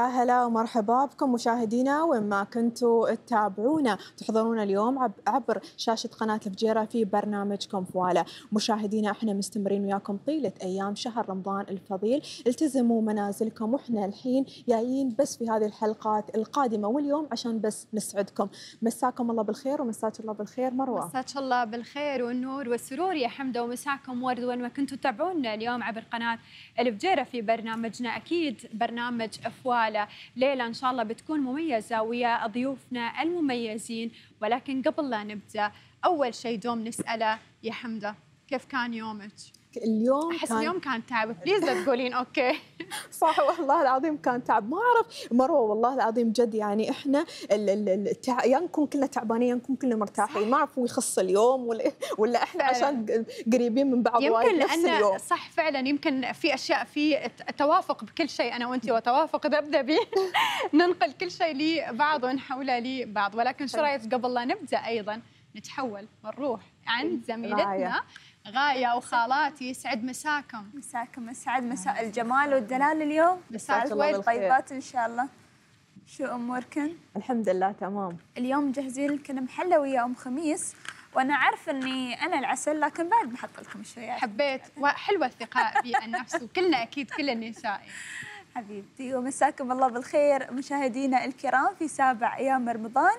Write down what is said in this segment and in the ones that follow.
يا هلا ومرحبا بكم مشاهدينا وين ما كنتوا تتابعونا تحضرون اليوم عبر شاشة قناة الفجيرة في برنامجكم فوالا. مشاهدينا احنا مستمرين وياكم طيلة أيام شهر رمضان الفضيل، التزموا منازلكم واحنا الحين جايين بس في هذه الحلقات القادمة واليوم عشان بس نسعدكم. مساكم الله بالخير ومساك الله بالخير مروة. مساك الله بالخير والنور والسرور يا حمدة، ومساكم ورد وين ما كنتوا تتابعونا اليوم عبر قناة الفجيرة في برنامجنا أكيد برنامج فوالا. ليلة إن شاء الله بتكون مميزة ويا ضيوفنا المميزين، ولكن قبل لا نبدأ أول شيء دوم نسأله يا حمدة، كيف كان يومك؟ اليوم أحس اليوم كان تعب، بليز لا تقولين أوكي. صح والله العظيم كان تعب، ما أعرف مروة والله العظيم جد يعني إحنا يا نكون كلنا تعبانين يا نكون كلنا مرتاحين، ما أعرف هو يخص اليوم ولا إحنا فعلا. عشان قريبين من بعض يمكن نفس اليوم. صح فعلا، يمكن في أشياء في توافق بكل شيء أنا وأنتي وتوافق ذبذبي ننقل كل شيء لبعض ونحوله لبعض، ولكن شو رأيك قبل لا نبدأ أيضا نتحول ونروح عند زميلتنا غاية وخالاتي. يسعد مساكم. مساكم اسعد، مساء الجمال والدلال اليوم، مساء الفوائد طيبات ان شاء الله. شو اموركم؟ الحمد لله تمام. اليوم مجهزين لكم محلى ويا ام خميس، وانا عارفه اني انا العسل لكن بعد بحط لكم شويه. حبيت وحلوه الثقه بالنفس، وكلنا اكيد كل النساء. حبيبتي ومساكم الله بالخير مشاهدينا الكرام في 7 أيام رمضان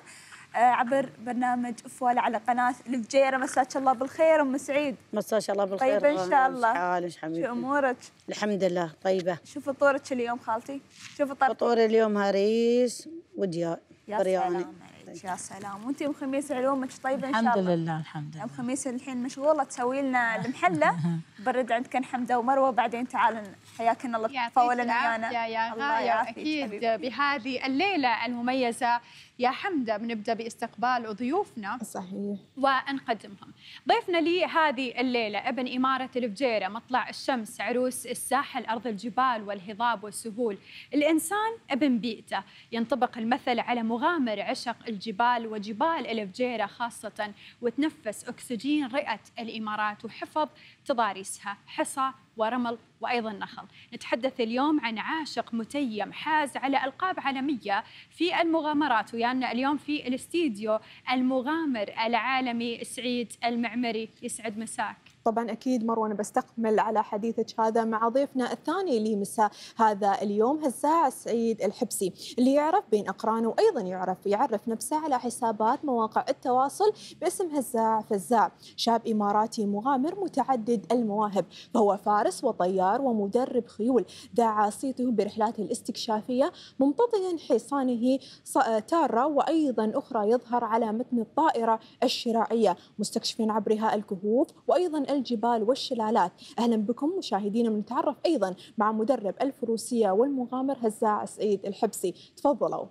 عبر برنامج فوالا على قناة الفجيرة. مساك الله بالخير أم سعيد. مساك الله بالخير. طيبة إن شاء الله. حالك حبيبتي؟ شو أمورك؟ الحمد لله طيبة. شو فطورك اليوم خالتي؟ شو فطرتي؟ فطور اليوم هريس ودياء برياني. يا سلام. وانتي ام خميس علومك طيبه ان شاء الله؟ الحمد لله الحمد لله. ام خميس الحين مشغوله تسوي لنا المحله برد عندكن حمده ومروه، بعدين تعالن حياكن الله تتفاولن ويانا. يا غاية اكيد بهذه الليله المميزه يا حمده بنبدا باستقبال ضيوفنا. صحيح. ونقدمهم. ضيفنا لي هذه الليله ابن اماره الفجيره، مطلع الشمس، عروس الساحل، ارض الجبال والهضاب والسهول، الانسان ابن بيئته، ينطبق المثل على مغامر عشق الجبال وجبال الفجيره خاصه، وتنفس اكسجين رئه الامارات وحفظ تضاريسها، حصى ورمل وأيضا نخل. نتحدث اليوم عن عاشق متيم حاز على ألقاب عالمية في المغامرات، ويانا اليوم في الاستديو المغامر العالمي سعيد المعمري. يسعد مساك. طبعا أكيد مروة أنا بستكمل على حديثك هذا مع ضيفنا الثاني اللي مساء هذا اليوم هزاع سعيد الحبسي، اللي يعرف بين أقرانه وأيضا يعرف نفسه على حسابات مواقع التواصل باسم هزاع فزاع، شاب إماراتي مغامر متعدد المواهب، فهو فارس وطيار ومدرب خيول، دعا صيته برحلاته الاستكشافية ممتطيا حصانه تارة وأيضا أخرى يظهر على متن الطائرة الشراعية، مستكشفين عبرها الكهوف وأيضا الجبال والشلالات. أهلا بكم مشاهدينا، بنتعرف أيضا مع مدرب الفروسية والمغامر هزاع سعيد الحبسي. تفضلوا.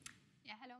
يا هلا.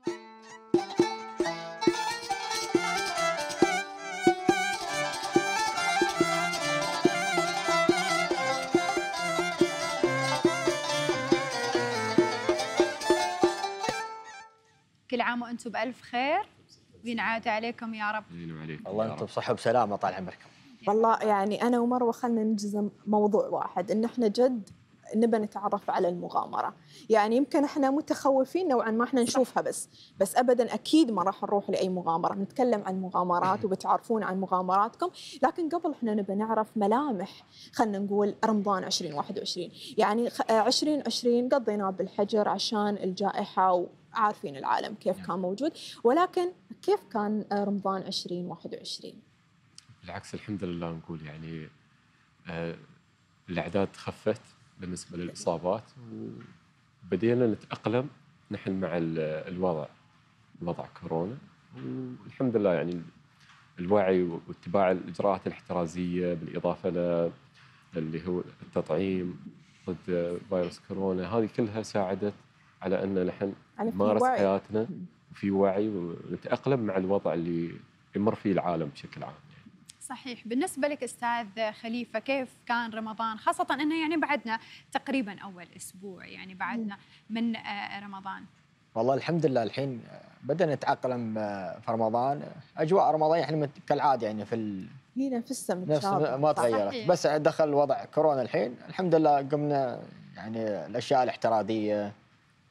كل عام وأنتم بألف خير وينعاد عليكم يا رب. الله انتم بصحه وسلامه طال عمركم. والله يعني أنا ومروة خلنا نجزم موضوع واحد، إن إحنا جد نبى نتعرف على المغامرة. يعني يمكن إحنا متخوفين نوعا ما إحنا نشوفها بس أبدا أكيد ما راح نروح لأي مغامرة. نتكلم عن مغامرات وبتعرفون عن مغامراتكم، لكن قبل إحنا نبى نعرف ملامح خلنا نقول رمضان 2021. يعني 2020 قضيناه بالحجر عشان الجائحة وعارفين العالم كيف كان موجود، ولكن كيف كان رمضان 2021؟ بالعكس الحمد لله نقول يعني الأعداد خفت بالنسبة للإصابات، وبدينا نتأقلم نحن مع الوضع كورونا، والحمد لله يعني الوعي واتباع الإجراءات الاحترازية بالإضافة اللي هو التطعيم ضد فيروس كورونا، هذه كلها ساعدت على أن نحن نمارس حياتنا وفي وعي ونتأقلم مع الوضع اللي يمر فيه العالم بشكل عام. صحيح. بالنسبة لك أستاذ خليفة، كيف كان رمضان، خاصة أنه يعني بعدنا تقريبا أول أسبوع يعني بعدنا من رمضان؟ والله الحمد لله الحين بدأنا نتأقلم في رمضان، أجواء رمضان يعني كالعادة يعني هي نفسها ما تغيرت، بس دخل وضع كورونا الحين الحمد لله قمنا يعني الأشياء الاحترازية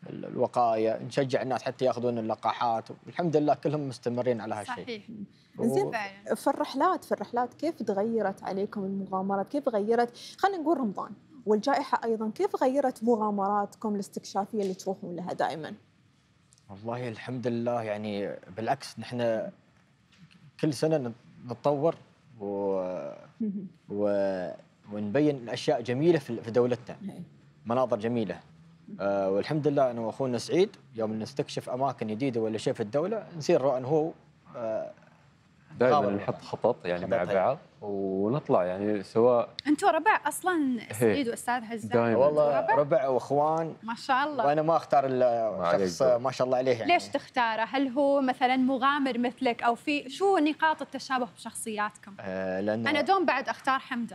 الوقايه، نشجع الناس حتى ياخذون اللقاحات، والحمد لله كلهم مستمرين على هالشيء. صحيح. زين، فعلاً. في الرحلات كيف تغيرت عليكم المغامرات؟ كيف غيرت، خلينا نقول رمضان والجائحة أيضا، كيف غيرت مغامراتكم الاستكشافية اللي تروحون لها دائما؟ والله الحمد لله، يعني بالعكس نحن كل سنة نتطور ونبين الأشياء جميلة في دولتنا، مناظر جميلة. والحمد لله أنا وأخونا سعيد يوم نستكشف أماكن جديدة ولا شيء في الدولة نصير أنا هو دائما نحط خطط يعني مع بعض ونطلع يعني سواء. انتم ربع اصلا سعيد واستاذ هزاع؟ والله ربع واخوان ما شاء الله. وانا ما اختار الشخص ما شاء الله عليه يعني. ليش تختاره؟ هل هو مثلا مغامر مثلك او في شو نقاط التشابه بشخصياتكم؟ لأن انا دوم بعد اختار حمده.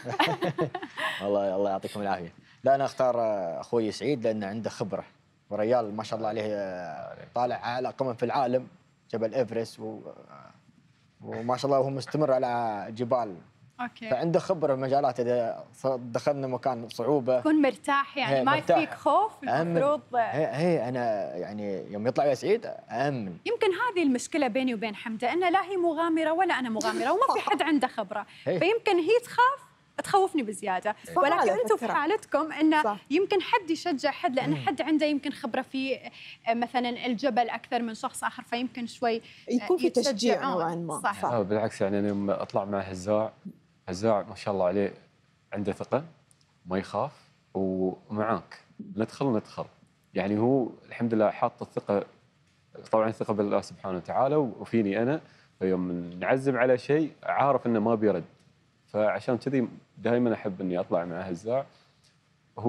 الله يعطيكم العافيه. لا انا اختار اخوي سعيد لانه عنده خبره وريال ما شاء الله عليه، طالع على قمم في العالم جبل ايفرست وما شاء الله وهو مستمر على جبال. اوكي. فعنده خبره في مجالات، اذا دخلنا مكان صعوبه تكون مرتاح يعني ما يفيك خوف المفروض. هي انا يعني يوم يطلع يا سعيد امن. يمكن هذه المشكله بيني وبين حمده، انه لا هي مغامره ولا انا مغامره وما في حد عنده خبره، فيمكن هي تخوفني بزياده، ولكن انتم في حالتكم انه يمكن حد يشجع حد، لان حد عنده يمكن خبره في مثلا الجبل اكثر من شخص اخر، فيمكن شوي يكون في تشجيع نوعا ما. صح. بالعكس يعني انا لما اطلع مع هزاع ما شاء الله عليه عنده ثقه، ما يخاف ومعاك ندخل يعني هو الحمد لله حاط الثقه، طبعا الثقه بالله سبحانه وتعالى وفيني انا، فيوم نعزم على شيء عارف انه ما بيرد، فعشان كذي دائما احب اني اطلع مع هزاع، هو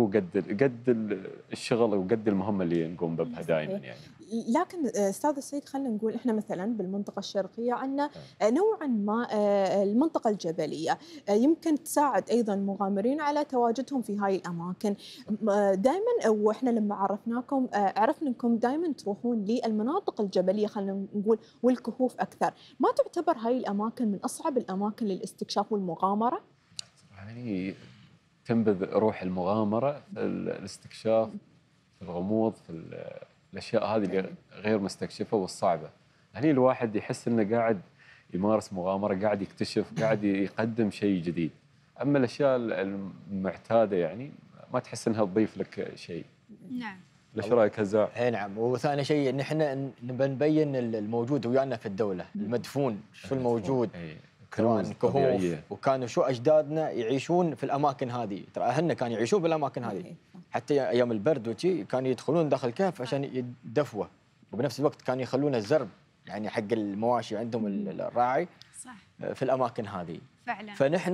قد الشغل وقد المهمه اللي نقوم بها دائما يعني. لكن استاذ السيد خلينا نقول احنا مثلا بالمنطقه الشرقيه عندنا نوعا ما المنطقه الجبليه يمكن تساعد ايضا المغامرين على تواجدهم في هاي الاماكن. دائما واحنا لما عرفناكم عرفنا انكم دائما تروحون للمناطق الجبليه خلينا نقول والكهوف اكثر، ما تعتبر هاي الاماكن من اصعب الاماكن للاستكشاف والمغامره؟ يعني تنبذ روح المغامره في الاستكشاف، في الغموض، في الاشياء هذه اللي غير مستكشفه والصعبه. هني الواحد يحس انه قاعد يمارس مغامره، قاعد يكتشف، قاعد يقدم شيء جديد. اما الاشياء المعتاده يعني ما تحس انها تضيف لك شيء. نعم. ليش رايك هزاع؟ اي نعم. وثاني شيء ان احنا نبى نبين الموجود ويانا في الدوله، المدفون شو الموجود، كنوز كهوف، وكانوا شو اجدادنا يعيشون في الاماكن هذه، ترى اهلنا كانوا يعيشون في الاماكن هذه، حتى ايام البرد وشي كانوا يدخلون داخل الكهف عشان يدفوا، وبنفس الوقت كانوا يخلون الزرب يعني حق المواشي عندهم الراعي صح في الاماكن هذه فعلا. فنحن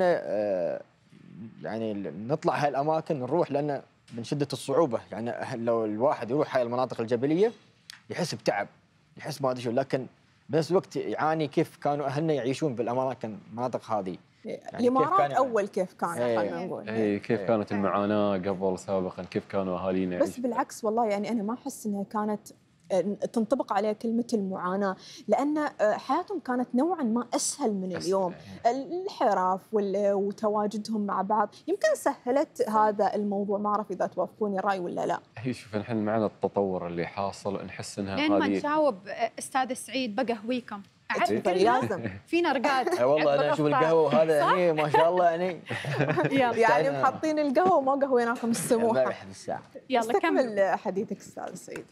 يعني نطلع هاي الاماكن نروح لان من شده الصعوبه، يعني لو الواحد يروح هاي المناطق الجبليه يحس بتعب، يحس ما ادري شو، لكن بنفس الوقت يعاني كيف كانوا اهلنا يعيشون بالاماكن المناطق هذه. يعني الامارات اول كيف كان خلينا نقول كيف كانت المعاناه قبل سابقا، كيف كانوا اهالينا بس بالعكس والله يعني انا ما احس انها كانت تنطبق عليها كلمة المعاناة، لأن حياتهم كانت نوعا ما أسهل من اليوم. الحراف وتواجدهم مع بعض يمكن سهلت هذا الموضوع، ما أعرف إذا توافقوني الرأي ولا لا. هي شوف نحن معنا التطور اللي حاصل نحس انها لين ما نجاوب أستاذ سعيد بقهويكم لازم فينا رقاد. والله أنا أشوف القهوة وهذا يعني ما شاء الله يعني محطين القهوة وما قهويناكم السموحة. يلا كمل حديثك أستاذ سعيد.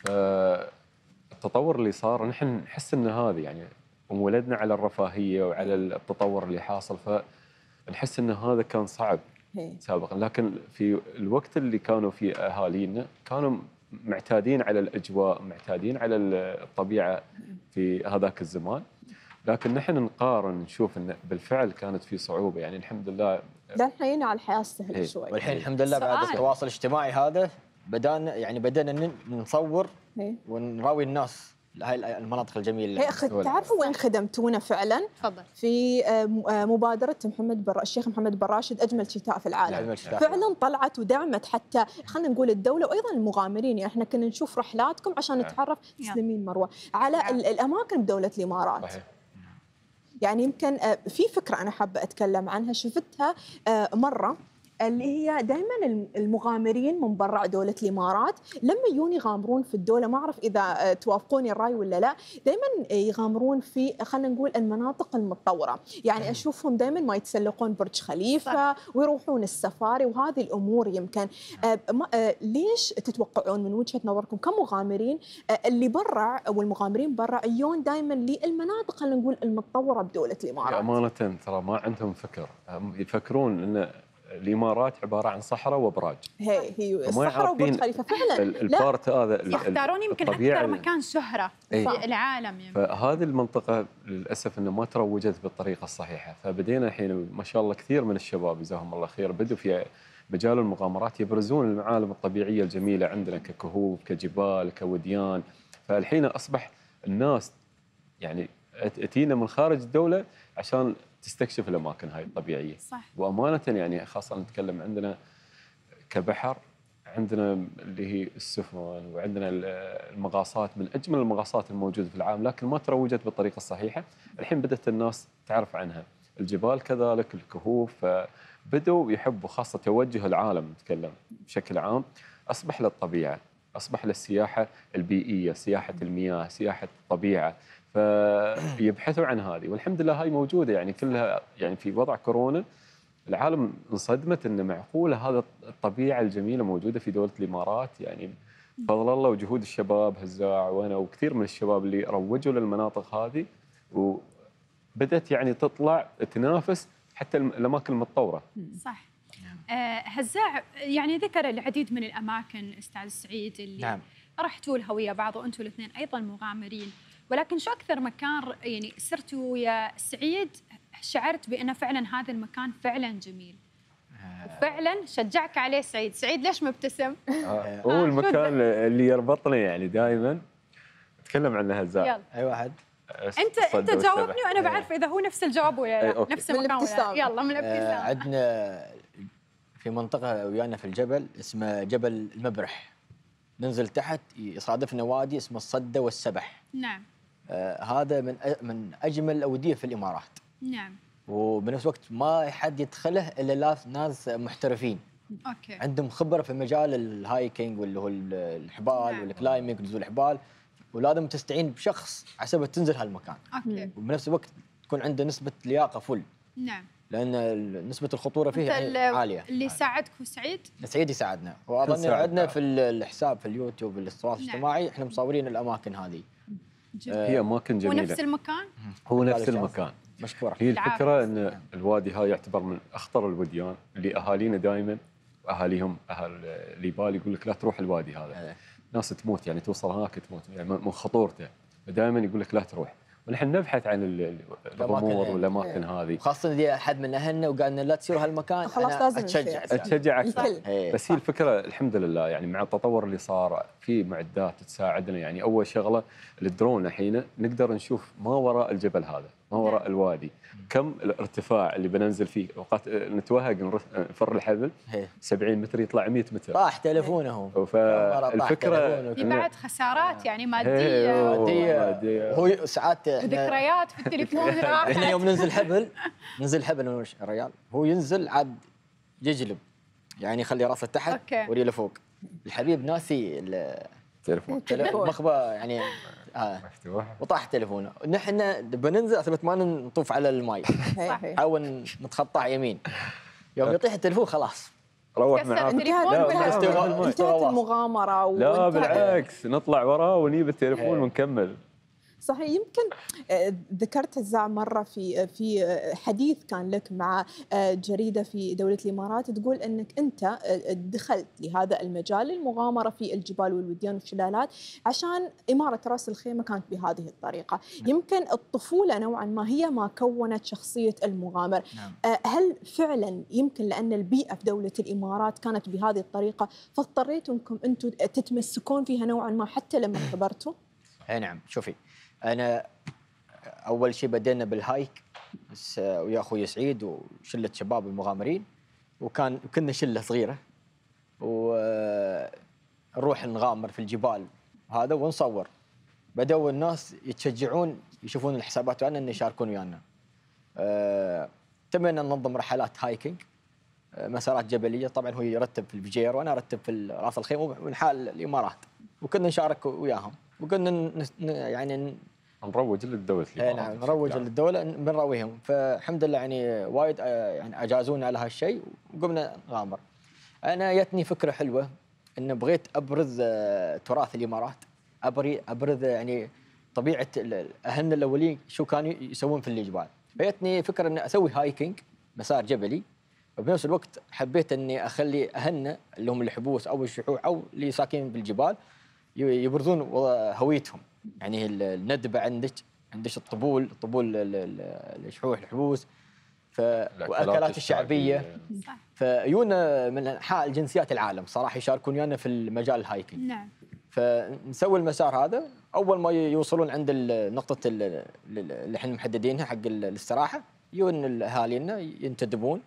التطور اللي صار نحن نحس ان هذه يعني انولدنا على الرفاهيه وعلى التطور اللي حاصل، فنحس ان هذا كان صعب سابقا، لكن في الوقت اللي كانوا فيه اهالينا كانوا معتادين على الاجواء، معتادين على الطبيعه في هذاك الزمان، لكن نحن نقارن نشوف ان بالفعل كانت في صعوبه. يعني الحمد لله الحين على الحياه سهل شوي، والحين الحمد لله بعد التواصل الاجتماعي هذا بدأنا نصور ونراوي الناس هاي المناطق الجميله. تعرفوا وين خدمتونا فعلا؟ تفضل. في مبادره الشيخ محمد بن راشد اجمل شتاء في العالم. فعلا طلعت ودعمت حتى خلينا نقول الدوله وايضا المغامرين، يعني احنا كنا نشوف رحلاتكم عشان نتعرف تسلمين مروه على الاماكن بدوله الامارات. صحيح. يعني يمكن في فكره انا حابه اتكلم عنها، شفتها مره اللي هي دائما المغامرين من برا دولة الإمارات لما يجون يغامرون في الدولة، ما أعرف إذا توافقوني الرأي ولا لا، دائما يغامرون في خلينا نقول المناطق المتطورة. يعني أشوفهم دائما ما يتسلقون برج خليفة ويروحون السفاري وهذه الأمور. يمكن ليش تتوقعون من وجهة نظركم كمغامرين اللي برا أو المغامرين برا يجون دائما للمناطق خلينا نقول المتطورة بدولة الإمارات؟ أمانة ترى ما عندهم فكر، يفكرون أن الإمارات عبارة عن صحراء وأبراج. هي الصحراء وبرج خليفة فعلا. البارت هذا يختارون يمكن أكثر مكان شهرة في العالم يمكن. فهذه المنطقة للأسف أنه ما تروجت بالطريقة الصحيحة، فبدينا الحين ما شاء الله كثير من الشباب جزاهم الله خير بدوا في مجال المغامرات يبرزون المعالم الطبيعية الجميلة عندنا ككهوف كجبال كوديان. فالحين أصبح الناس يعني تأتينا من خارج الدولة عشان تستكشف الأماكن هاي الطبيعية. صح. وأمانة يعني خاصة نتكلم عندنا كبحر، عندنا اللي هي السفن وعندنا المغاصات من أجمل المغاصات الموجودة في العالم، لكن ما تروجت بالطريقة الصحيحة. الحين بدأت الناس تعرف عنها، الجبال كذلك الكهوف، بدوا يحبوا خاصة توجه العالم نتكلم بشكل عام أصبح للطبيعة، أصبح للسياحة البيئية، سياحة المياه، سياحة الطبيعة، فيبحثوا عن هذه. والحمد لله هاي موجودة يعني كلها. يعني في وضع كورونا العالم انصدمت أن معقولة هذا الطبيعة الجميلة موجودة في دولة الإمارات. يعني بفضل الله وجهود الشباب هزاع وأنا وكثير من الشباب اللي روجوا للمناطق هذه، وبدأت يعني تطلع تنافس حتى الأماكن المتطورة. صح. هزاع يعني ذكر العديد من الأماكن أستاذ سعيد اللي رحتوا لها ويا بعض وأنتم الاثنين أيضا مغامرين، ولكن شو أكثر مكان يعني سرتوا ويا سعيد شعرت بأنه فعلا هذا المكان فعلا جميل وفعلا شجعك عليه سعيد؟ سعيد ليش مبتسم؟ هو المكان اللي يربطنا يعني دائما نتكلم عنه هزاع. يلا. أي واحد. انت جاوبني وانا بعرف اذا هو نفس الجواب ولا لا. نفس المكان ولا لا. يلا من الابتسام. عندنا في منطقه ويانا في الجبل اسمه جبل المبرح، ننزل تحت يصادفنا وادي اسمه الصده والسبح. نعم. هذا من اجمل الاوديه في الامارات. نعم. وبنفس الوقت ما حد يدخله الا ناس محترفين. اوكي. عندهم خبره في مجال الهايكينج واللي هو الحبال والكلايمينج ونزول الحبال، ولازم تستعين بشخص عشان تنزل هالمكان. اوكي. وبنفس الوقت تكون عنده نسبه لياقه فل. نعم. لان نسبه الخطوره فيه يعني عاليه. اللي ساعدك هو سعيد؟ سعيد يساعدنا، واظن عندنا في الحساب في اليوتيوب التواصل الاجتماعي احنا مصورين الاماكن هذه. هي اماكن جميله. ونفس المكان؟ هو نفس المكان. مشكورة. هي الفكره ان الوادي هاي يعتبر من اخطر الوديان اللي اهالينا دائما واهاليهم اهل ليبال يقول لك لا تروح الوادي هذا. ناس تموت يعني توصل هناك تموت يعني من خطورته، فدائما يقول لك لا تروح. ونحن نبحث عن الغمور والاماكن هذه، خاصه اذا احد من اهلنا وقال لنا لا تسيروا هالمكان خلاص لازم اتشجع اكثر. بس هي الفكره الحمد لله يعني مع التطور اللي صار في معدات تساعدنا. يعني اول شغله الدرون الحين نقدر نشوف ما وراء الجبل هذا، ما وراء الوادي، كم الارتفاع اللي بننزل فيه. اوقات نتوهق نفر الحبل 70 متر يطلع 100 متر. طاح تليفونهم. فالفكره في بعد خسارات يعني ماديه هو ساعات ذكريات في التليفون. احنا يوم ننزل حبل الريال هو ينزل عاد يجلب يعني يخلي راسه تحت وريله فوق. الحبيب ناسي التليفون مخبى يعني مفتوح وطاح تليفونه. نحن بننزل اثبت ما نطوف على الماي حاول نتخطى يمين، يوم يطيح التليفون خلاص روح معاه. انتهت المغامره. لا بالعكس نطلع وراه ونجيب التليفون ونكمل. صحيح. يمكن ذكرت هزاع مرة في حديث كان لك مع جريدة في دولة الإمارات تقول أنك أنت دخلت لهذا المجال المغامرة في الجبال والوديان والشلالات عشان إمارة رأس الخيمة كانت بهذه الطريقة. يمكن الطفولة نوعا ما هي ما كونت شخصية المغامر. هل فعلا يمكن لأن البيئة في دولة الإمارات كانت بهذه الطريقة فاضطريتوا أنكم أنتم تتمسكون فيها نوعا ما حتى لما كبرتوا؟ نعم. شوفي أنا أول شيء بدينا بالهايك ويا أخوي سعيد وشلة شباب المغامرين، كنا شلة صغيرة ونروح نغامر في الجبال هذا ونصور. بدأوا الناس يتشجعون يشوفون الحسابات ويانا إن يشاركون ويانا. تمنا ننظم رحلات هايكينج مسارات جبليه. طبعا هو يرتب في الفجيره وانا ارتب في راس الخيمه من حال الامارات، وكنا نشارك وياهم وكنا يعني نروج للدولة الإمارات. نعم نروج للدوله بنرويهم. فالحمد لله يعني وايد يعني اجازونا على هالشيء وقمنا نغامر. انا جتني فكره حلوه ان بغيت ابرز تراث الامارات، ابرز يعني طبيعه اهلنا الاولين شو كانوا يسوون في الجبال. فجتني فكره اني اسوي هايكينج مسار جبلي، وبنفس الوقت حبيت اني اخلي اهلنا اللي هم الحبوس او الشحوح او اللي ساكنين بالجبال يبرزون هويتهم. يعني الندبه عندك الطبول الشحوح الحبوس، والاكلات الشعبيه. فيونا من انحاء الجنسيات العالم صراحه يشاركون ويانا في المجال الهايكينج. نعم. فنسوي المسار هذا، اول ما يوصلون عند نقطه اللي احنا محددينها حق الاستراحه يجون اهالينا ينتدبون،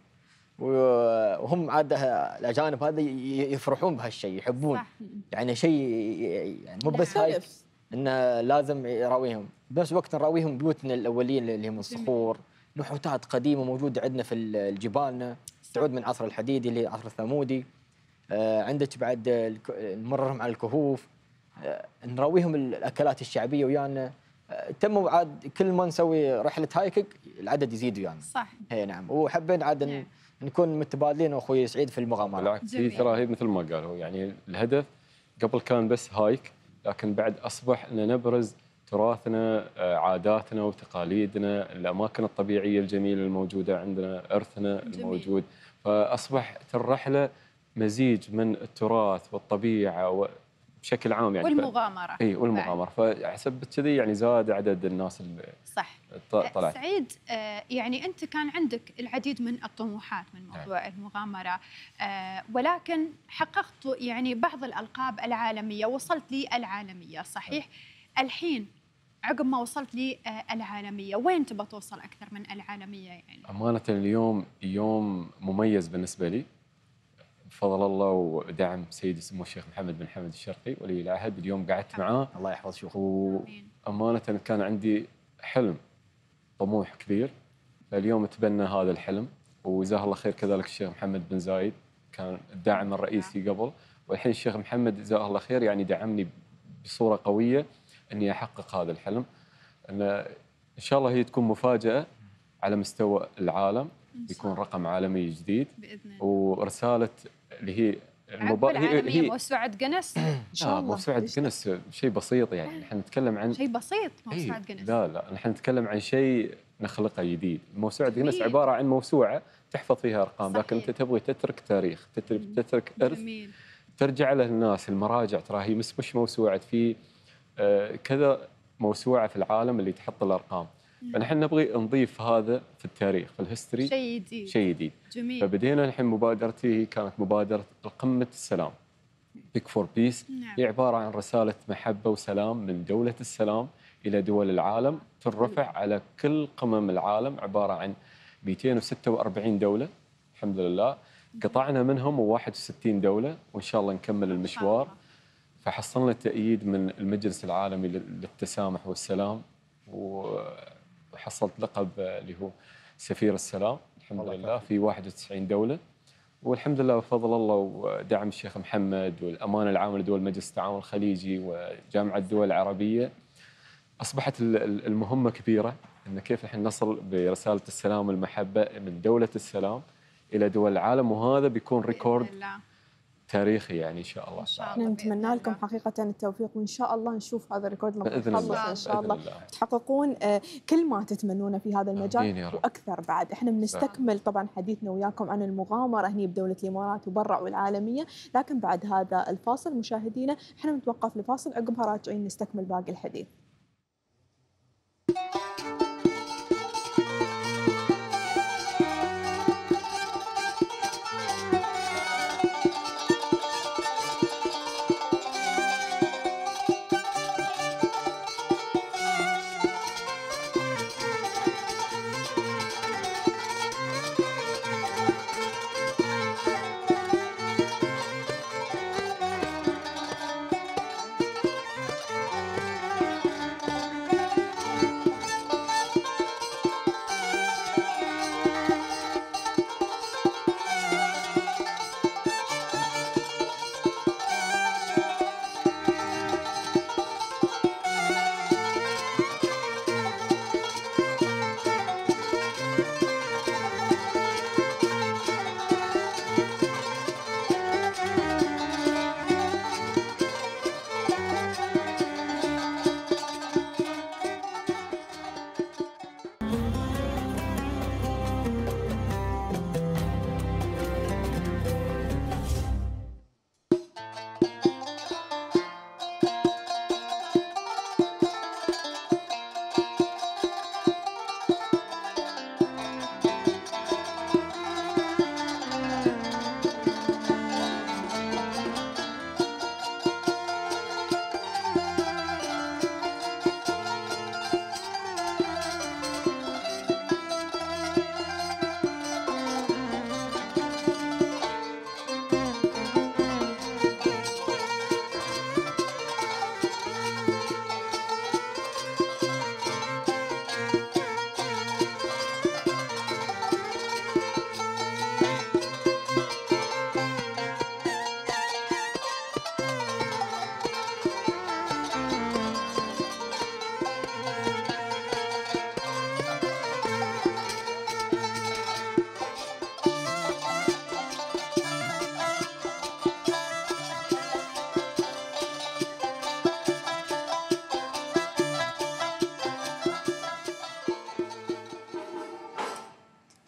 وهم عاده الاجانب هذا يفرحون بهالشيء، يحبون. صح. يعني شيء يعني مو بس هايك انه لازم يراويهم، بنفس الوقت نراويهم بيوتنا الاولين اللي هم الصخور، نحوتات قديمه موجوده عندنا في الجبالنا تعود من العصر الحديدي اللي العصر الثمودي. عندك بعد نمررهم على الكهوف، نراويهم الاكلات الشعبيه ويانا. تموا عاد كل ما نسوي رحله هايكينج العدد يزيد ويانا. صح. اي نعم. وحبينا عاد نكون متبادلين اخوي سعيد في المغامرات. بالعكس هي ترى هي مثل ما قالوا، يعني الهدف قبل كان بس هايك، لكن بعد اصبح ان نبرز تراثنا، عاداتنا وتقاليدنا، الاماكن الطبيعيه الجميله الموجوده عندنا، ارثنا الموجود. فاصبحت الرحله مزيج من التراث والطبيعه بشكل عام يعني. والمغامره. اي والمغامره. فحسب كذي يعني زاد عدد الناس اللي صح. طلعت. سعيد، يعني انت كان عندك العديد من الطموحات من موضوع المغامره، ولكن حققت يعني بعض الالقاب العالميه، وصلت للعالميه، صحيح؟ الحين عقب ما وصلت للعالميه، وين تبغى توصل اكثر من العالميه يعني؟ امانه اليوم يوم مميز بالنسبه لي بفضل الله ودعم سيدي سمو الشيخ محمد بن حمد الشرقي ولي العهد. اليوم قعدت معاه الله يحفظ شيوخه، وامانه كان عندي حلم طموح كبير، فاليوم تبنى هذا الحلم، وجزاه الله خير كذلك الشيخ محمد بن زايد كان الداعم الرئيسي قبل، والحين الشيخ محمد جزاه الله خير يعني دعمني بصوره قويه اني احقق هذا الحلم. ان شاء الله هي تكون مفاجاه على مستوى العالم، يكون رقم عالمي جديد باذن الله، ورساله اللي هي العالميه موسوعه جنس. ان شاء الله. موسوعه جنس شيء بسيط، يعني نحن نتكلم عن شيء بسيط. موسوعه جنس لا نحن نتكلم عن شيء نخلقه جديد. موسوعه جنس عباره عن موسوعه تحفظ فيها ارقام، صحيح. لكن انت تبغي تترك تاريخ، تترك ارث، جميل. ترجع له الناس. المراجع ترى هي مش موسوعه، في كذا موسوعه في العالم اللي تحط الارقام. فنحن نبغي نضيف هذا في التاريخ، في الهيستوري، شيء جديد. جميل. فبدينا الحين مبادرتي كانت مبادره قمه السلام، بيك فور بيس. هي عباره عن رساله محبه وسلام من دوله السلام الى دول العالم، ترفع على كل قمم العالم. عباره عن 246 دوله الحمد لله، قطعنا منهم 61 دوله، وان شاء الله نكمل المشوار. فحصلنا تأييد من المجلس العالمي للتسامح والسلام، وحصلت لقب اللي هو سفير السلام الحمد لله في 91 دولة. والحمد لله بفضل الله ودعم الشيخ محمد والأمانة العامة لدول مجلس التعاون الخليجي وجامعة الدول العربية، أصبحت المهمة كبيرة، إن كيف نحن نصل برسالة السلام والمحبة من دولة السلام إلى دول العالم. وهذا بيكون ريكورد تاريخي يعني ان شاء الله. نتمنى لكم حقيقه التوفيق، وان شاء الله نشوف هذا الريكورد لما نخلص ان شاء الله تحققون كل ما تتمنونه في هذا المجال واكثر بعد. احنا بنستكمل طبعا حديثنا وياكم عن المغامره هني بدوله الامارات وبرع والعالميه، لكن بعد هذا الفاصل مشاهدينا احنا نتوقف لفاصل، عقبها راجعين نستكمل باقي الحديث.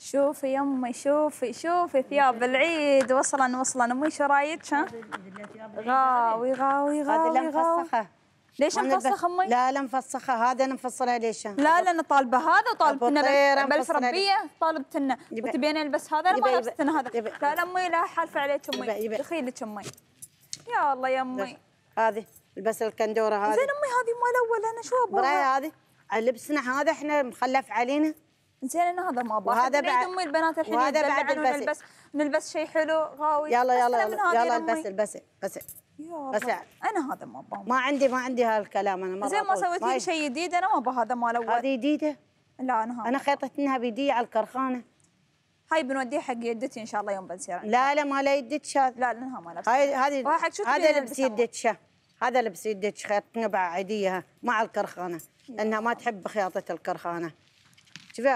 شوفي يمي، شوفي ثياب العيد وصلا امي، شو رايك؟ ها غاوي غاوي هذا غاوي لا غاوي. مفسخه. ليش مفسخ امي؟ لا مفسخه، هذا انا مفصلها ليش؟ لا انا طالبه هذا وطالبتنا أبو طير بلف ربيه، طالبتنا وتبين البس هذا، انا ما لبستنا هذا. لا امي لا حالفه عليك امي، دخيلك امي. يا الله يا امي. هذه البس الكندوره هذه. زين امي هذه مال اول، انا شو ابغى؟ براي هذه لبسنا هذا احنا مخلف علينا. زين انا هذا ما ابغى. وهذا بعد امي البنات الحين وهذا بعد يدلعون نلبس شيء حلو غاوي. يلا البس يا انا هذا ما ابغى. ما عندي هالكلام انا. زين ما سويت لي شيء جديد، انا ما ابغى هذا مال اول. هذه جديده. لا انا خيطتنها بيدي على الكرخانه. هاي بنوديها حق يدتي ان شاء الله يوم بنسير. لا ما لا يدتش هذا. لا لانها ما لبست. هذا لبس يدتش، هذا لبس يدتش خيطتنا بعيديها مع الكرخانه لانها ما تحب خياطه الكرخانه. شوفي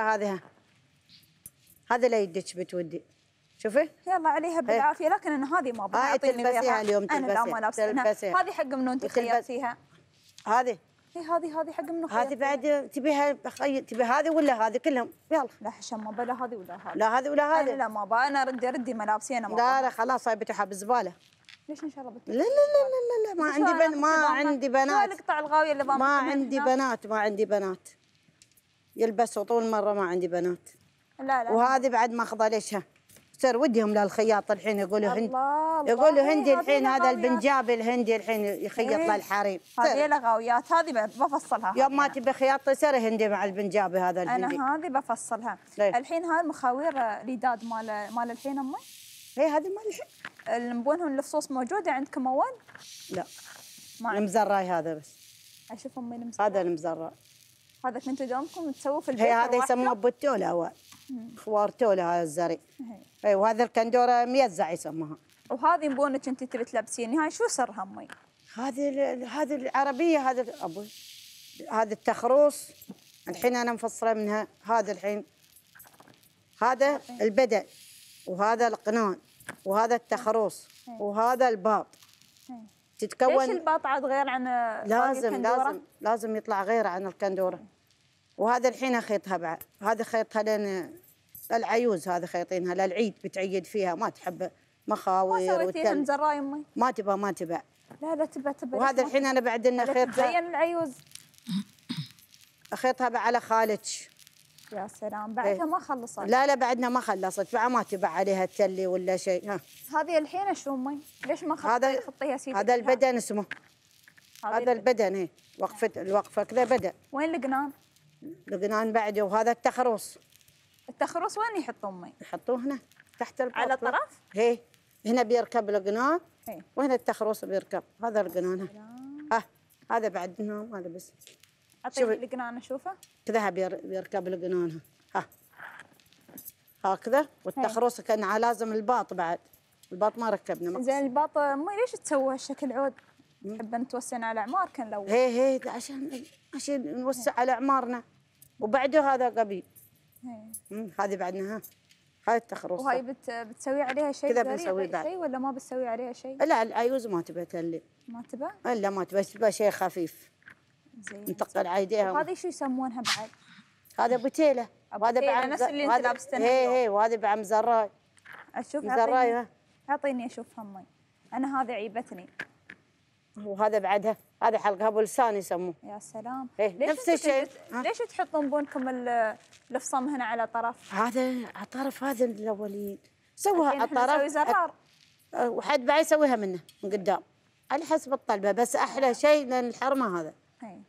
هذا لا يدتش بتودي. شوفي يلا عليها بالعافيه، لكن انا هذه ما ابغى. اعطيني غيرها اليوم. انا لا ما لابسها. هذه حق منو انت خيطتيها؟ هذه هذه حق منو هذه بعد تبيها تبي هذه ولا هذه كلهم؟ يلا. لا حشم ما بلا هذه ولا هذه. لا هذه ولا هذه. لا ما ابغى، انا ردي ملابسي انا ما لا خلاص هاي بتوحى بالزباله. ليش ان شاء الله لا ما عندي بنات. القطع الغاويه اللي ما عندي بنات يلبسوا طول مره، ما عندي بنات. لا وهذه بعد ماخذه ليشها صار ودهم للخياط الحين يقولوا يقولوا هندي الحين، هذا البنجابي الهندي الحين يخيط للحريم. هذه لغاويات، هذه بفصلها. يوم ما تبي خياط يصير هندي مع البنجابي هذا الهندي. انا هذه بفصلها. الحين هاي المخاوير ريداد مال الحين امي. هذه مال الحين. المبونهم الفصوص موجوده عندكم اول؟ لا ما المزراي هذا بس. اشوف امي المزراي. هذا المزراي. هذا كنتوا دومكم تسووا في البيت؟ هذا يسموه بالتوله اول. خوار توله هذا الزري. وهذا الكندوره ميزع يسموها. وهذه مبونك انت تبي تلبسيني، هاي شو سرها امي؟ هذه العربيه، هذا ابوي هذا التخروص الحين انا مفصله منها. هذا الحين هذا البدل، وهذا القنان، وهذا التخروص، وهذا الباط. تتكون. ليش الباط عاد غير عن لازم يطلع غير عن الكندوره. وهذا الحين اخيطها بعد، هذا خيطها لين العيوز، هذا خيطينها للعيد بتعيد فيها، ما تحب مخاوير. ما سويتيها مزراي امي؟ ما تبى. لا تبى. وهذا الحين انا بعد اني اخيطها. زين العيوز اخيطها على خالك. يا سلام، بعدها ما خلصت. لا بعدنا ما خلصت، بعد ما تبع عليها التلي ولا شيء. هذه الحين شو امي؟ ليش ما خطيها سيدي؟ هذا البدن اسمه. هذا البدن الوقفه كذا بدن. وين القنان؟ القنان بعده. وهذا التخروص. التخروص وين يحطوا امي؟ يحطوه هنا تحت البطن على طرف؟ هنا بيركب القنان وهنا التخروص بيركب. هذا القنان هذا بعد هنا ما لبس. اعطيني القنان اشوفه. كذا بيركب القنان هكذا. والتخروص كان لازم الباط بعد. الباط ما ركبنا. زين الباط امي ليش تسوي هالشكل عود؟ نحب نتوسع على اعمار كان الاول. عشان نوسع على اعمارنا. وبعده هذا قبيل. هذه بعدنا هاي التخروص. وهاي بتسوي عليها شيء كذا بنسوي بعد. شيء ولا ما بتسوي عليها شيء؟ لا العيوز ما تبى تلي. ما تبى؟ لا ما تبى شيء خفيف. زين. نتقل عيديها. وهذه شو يسمونها بعد؟ هذا بتيله. وهذا بعد نفس اللي انت لابستنها. وهذا بعد مزراي. اشوف مزراي. اعطيني اشوفها امي. انا هذه عيبتني. وهذا بعدها هذا حلقها ابو لسان يسموه. يا سلام. نفس الشيء. ليش تحطون بونكم الفصام هنا على طرف؟ هذا على طرف هذا الاولين سووها على طرف. نسوي زرار. وحد بعد يسويها منه من قدام على حسب الطلبه، بس احلى شيء لان الحرمه هذا.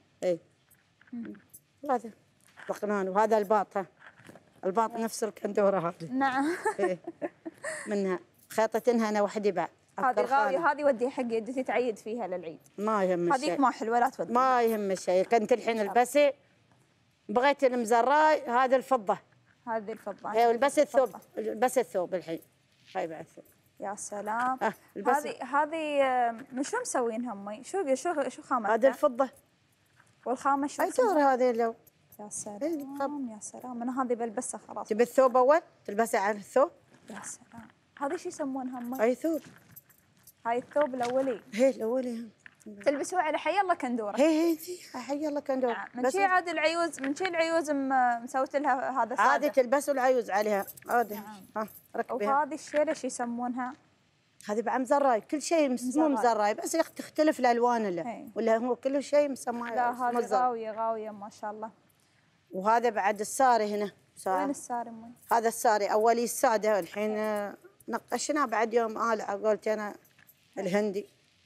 هذا القنان. وهذا الباط. الباط نفس الكندوره هذه. نعم. منها خيطتنها انا وحدي بعد. هذه غاويه، هذه ودي حق يدتي تعيد فيها للعيد. ما يهم الشيء. هذيك ما حلوه لا تودي. ما يهم الشيء. كنت الحين البسي بغيت المزراي هذا الفضه. هذه الفضه. البس الثوب الحين. هاي بعد الثوب. يا سلام. هذه من شو مسوينها امي؟ شو خامتها؟ هذه الفضه. والخامه شو؟ اسمها؟ هذه لو. يا سلام يا سلام. انا هذه بلبسها خلاص. تبي الثوب اول تلبسها على الثوب. يا سلام. هذه شو يسمونها امي؟ هاي ثوب. هاي الثوب الاولي. الاولي. تلبسوه على حي الله كندوره. هي حي الله كندوره. من شي عاد العيوز، من شي العيوز مسويت لها هذا عادي تلبسوا العيوز عليها عادي. ها ركبيها. وهذه الشيله شو يسمونها؟ هذه بعد مزراي، كل شيء مو مزراي، بس تختلف الالوان ولا هو كل شيء مسمى. لا هذه غاويه ما شاء الله. وهذا بعد الساري هنا. وين الساري امي؟ هذا الساري اولي الساده، الحين نقشناه بعد يوم قلت انا الهندي.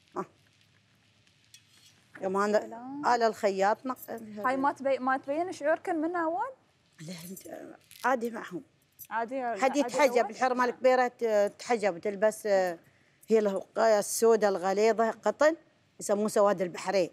يوم هذا الخياط هاي ما تبين شعورك منها اول؟ الهند عادي معهم. عادي حد يتحجب، الحرمه الكبيره تتحجب وتلبس هي الوقايه السوداء الغليظه قطن، يسموه سواد البحرين.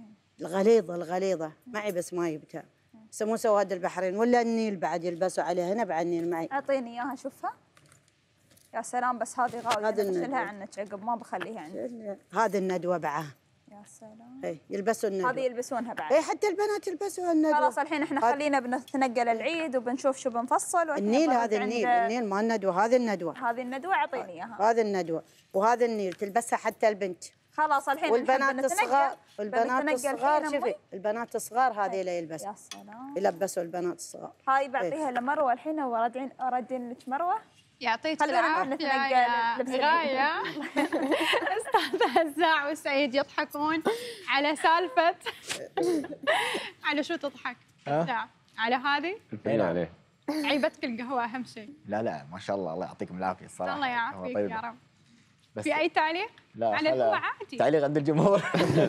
الغليظه معي بس ما جبتها، يسموه سواد البحرين. ولا النيل بعد يلبسوا عليها هنا بعد النيل معي. اعطيني اياها اشوفها. يا سلام بس هذه غاويه بشيلها عنك عقب ما بخليها عندي. هذه الندوه بعها. يا سلام. اي يلبسوا الندوه. هذه يلبسونها بعد. اي حتى البنات يلبسوها الندوه. خلاص الحين احنا خلينا بنتنقل العيد وبنشوف شو بنفصل. النيل هذا النيل ما الندوه، هذه الندوه. هذه الندوه اعطيني اياها. هذه الندوه وهذا النيل تلبسها حتى البنت. خلاص الحين والبنات الصغار شوفي البنات الصغار هذه لا يلبسوا. يا سلام. يلبسوا البنات الصغار. هاي بعطيها لمروه الحين وردين لك مروه. يعطيك العافية يا غاية. أستاذ هزاع وسعيد يضحكون على سالفة على شو تضحك؟ هزاع على هذه؟ الفين عليه. عيبتك القهوة أهم شيء. لا ما شاء الله، الله يعطيكم العافية الصراحة. الله يعافيك يا رب. بس في أي تعليق؟ لا على القهوة عادي. تعليق عند الجمهور.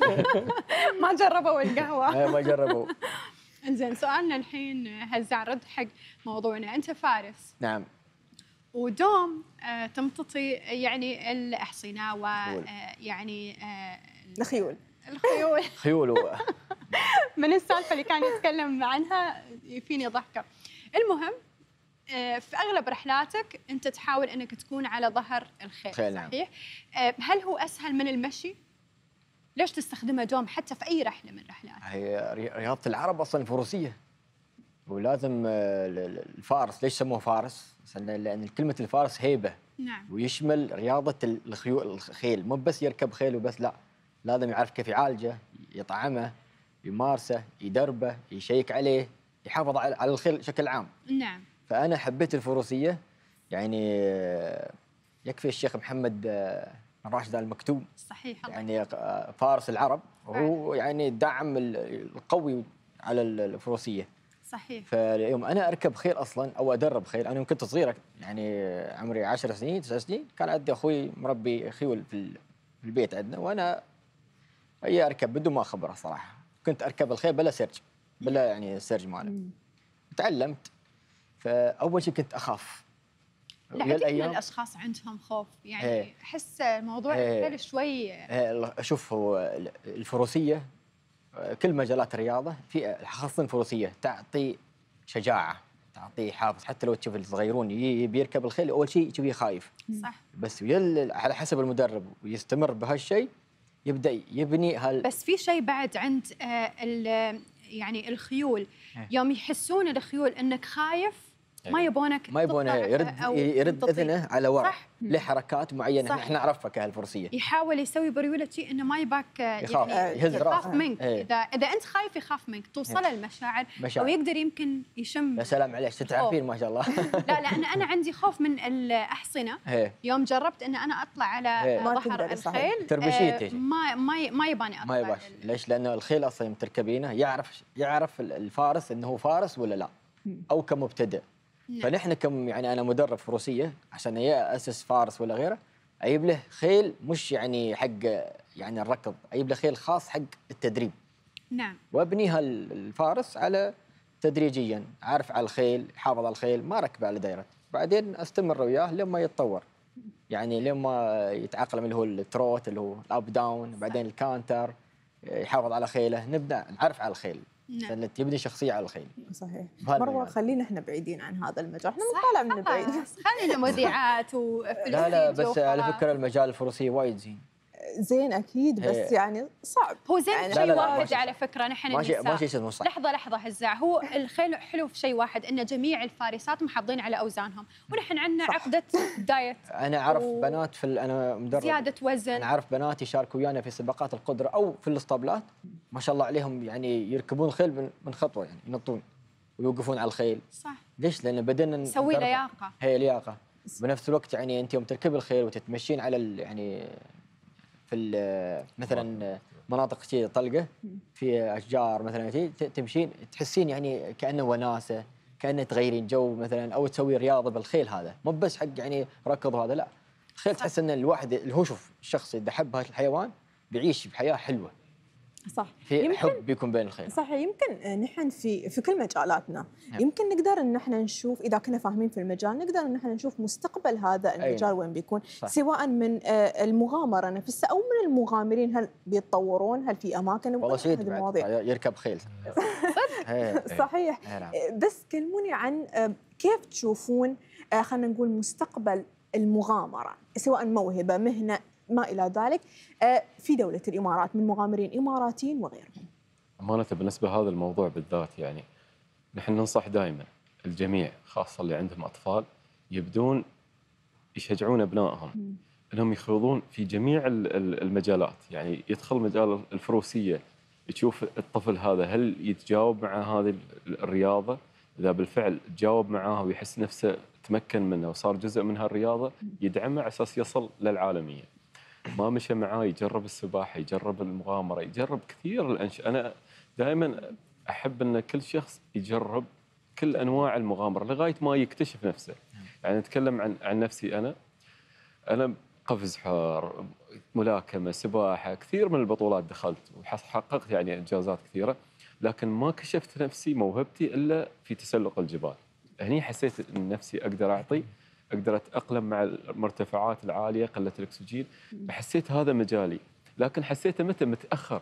ما جربوا القهوة. ما جربوا. انزين سؤالنا الحين هزاع رد حق موضوعنا، أنت فارس. نعم. ودوم تمتطي يعني الأحصنة ويعني الخيول. خيول من السالفة اللي كان يتكلم عنها يفيني ضحكة. المهم في أغلب رحلاتك أنت تحاول أنك تكون على ظهر الخيل، صحيح؟ هل هو أسهل من المشي؟ ليش تستخدمها دوم حتى في أي رحلة من رحلاتك؟ هي رياضة العرب أصلا فروسية، ولازم الفارس. ليش سموه فارس؟ لأن كلمة الفارس هيبة. نعم. ويشمل رياضة الخيل، مو بس يركب خيل وبس، لا، لازم يعرف كيف يعالجه، يطعمه، يمارسه، يدربه، يشيك عليه، يحافظ على الخيل بشكل عام. نعم. فأنا حبيت الفروسية، يعني يكفي الشيخ محمد بن راشد آل مكتوم، صحيح، يعني فارس العرب، وهو يعني الدعم القوي على الفروسية. صحيح. فاليوم انا اركب خيل اصلا او ادرب خيل، انا يوم كنت صغيره يعني عمري 10 سنين 9 سنين، كان عندي اخوي مربي خيول في البيت عندنا، وانا اركب بدون ما خبره صراحه. كنت اركب الخيل بلا سرج، بلا يعني السرج ماله. تعلمت، فاول شيء كنت اخاف. لا عديد من الاشخاص عندهم خوف، يعني احس موضوع الخيل شوي. شوف، هو الفروسيه كل مجالات الرياضه، في خاصه الفروسيه تعطي شجاعه، تعطي حافز. حتى لو تشوف الصغيرون بيركب الخيل اول شيء تشوفيه خايف، صح، بس على حسب المدرب ويستمر بهالشيء يبدا يبني بس في شيء بعد عند يعني الخيول، يوم يحسون الخيول انك خايف ما يبونك يرد اذنه على ورا لحركات معينه احنا نعرفها كهالفروسيه. يحاول يسوي بريوله شيء انه ما يباك يخاف منك. اذا انت خايف يخاف منك، توصل المشاعر او يقدر يمكن يشم. يا سلام عليك، تعرفين ما شاء الله. لا لان انا عندي خوف من الاحصنه. يوم جربت ان انا اطلع على ظهر الخيل تربشيتي ما يباني اطلع. ما يباش. ليش؟ لانه الخيل اصلا تركبينه يعرف الفارس انه هو فارس ولا لا، او كمبتدئ. فنحن يعني انا مدرب فروسيه، عشان اسس فارس ولا غيره، اجيب له خيل مش يعني حق يعني الركض، اجيب له خيل خاص حق التدريب. نعم. وابنيها الفارس على تدريجيا، عارف على الخيل، حافظ على الخيل، ما ركبه على دايره، بعدين استمر وياه لما يتطور، يعني لما يتعقلم اللي هو التروت اللي هو الاب داون، بعدين الكانتر، يحافظ على خيله، نبدا نعرف على الخيل. نعم. تبني شخصيه على الخيل. صحيح. مروه خلينا احنا بعيدين عن هذا المجال، احنا نطالع من بعيد. خلينا مذيعات وفلوس. لا بس على فكره المجال الفروسي وايد زين. زين اكيد، بس هي- يعني صعب. هو زين يعني في شيء لا، لا، واحد ماشي. على فكره، نحن ماشي النساء. اسمه صعب. لحظه هزاع، هو الخيل حلو في شيء واحد، ان جميع الفارسات محافظين على اوزانهم، ونحن عندنا صح. عقده دايت، انا اعرف بنات انا مدرب، زياده انا وزن. اعرف بنات يشاركوا ويانا في سباقات القدره او في الاسطبلات، ما شاء الله عليهم، يعني يركبون الخيل من خطوه، يعني ينطون ويوقفون على الخيل. صح، ليش؟ لان بدنا نسوي ندربه. لياقه. هي لياقه. بنفس الوقت يعني انت يوم تركب الخيل وتتمشين على يعني في مثلا مناطق شيء طلقه في اشجار مثلا، تمشين تحسين يعني كانه وناسه، كانه تغيرين جو مثلا، او تسوي رياضه بالخيل. هذا مو بس حق يعني ركض وهذا، لا، الخيل تحس ان الواحد اللي هو شوف الشخص اذا حب هذا الحيوان بيعيش بحياه حلوه، صح. في حب بيكون بين الخيل. صح. يمكن نحن في كل مجالاتنا نعم. يمكن نقدر ان احنا نشوف، اذا كنا فاهمين في المجال نقدر ان احنا نشوف مستقبل هذا المجال وين بيكون. صح. سواء من المغامره نفسها او من المغامرين، هل بيتطورون، هل في اماكن، والله سيد هذه بعد المواضيع. يركب خيل. صحيح. نعم. بس كلموني عن كيف تشوفون خلينا نقول مستقبل المغامره، سواء موهبه، مهنه، ما الى ذلك، في دوله الامارات من مغامرين اماراتيين وغيرهم. أمانة بالنسبة لهذا الموضوع بالذات، يعني نحن ننصح دائما الجميع، خاصة اللي عندهم أطفال، يبدون يشجعون أبنائهم أنهم يخوضون في جميع المجالات. يعني يدخل مجال الفروسية، يشوف الطفل هذا هل يتجاوب مع هذه الرياضة، إذا بالفعل تجاوب معاها ويحس نفسه تمكن منها وصار جزء من هالرياضة، يدعمه على أساس يصل للعالمية. ما مشى معاه يجرب السباحة، يجرب المغامرة، يجرب كثير أنا دائما أحب أن كل شخص يجرب كل أنواع المغامرة لغاية ما يكتشف نفسه. يعني نتكلم عن نفسي، أنا قفز حار، ملاكمة، سباحة، كثير من البطولات دخلت وحققت يعني إنجازات كثيرة، لكن ما كشفت نفسي موهبتي إلا في تسلق الجبال. هني حسيت أن نفسي أقدر أقدر أتأقلم مع المرتفعات العالية، قلة الأكسجين، فحسيت هذا مجالي. لكن حسيته متى؟ متأخر.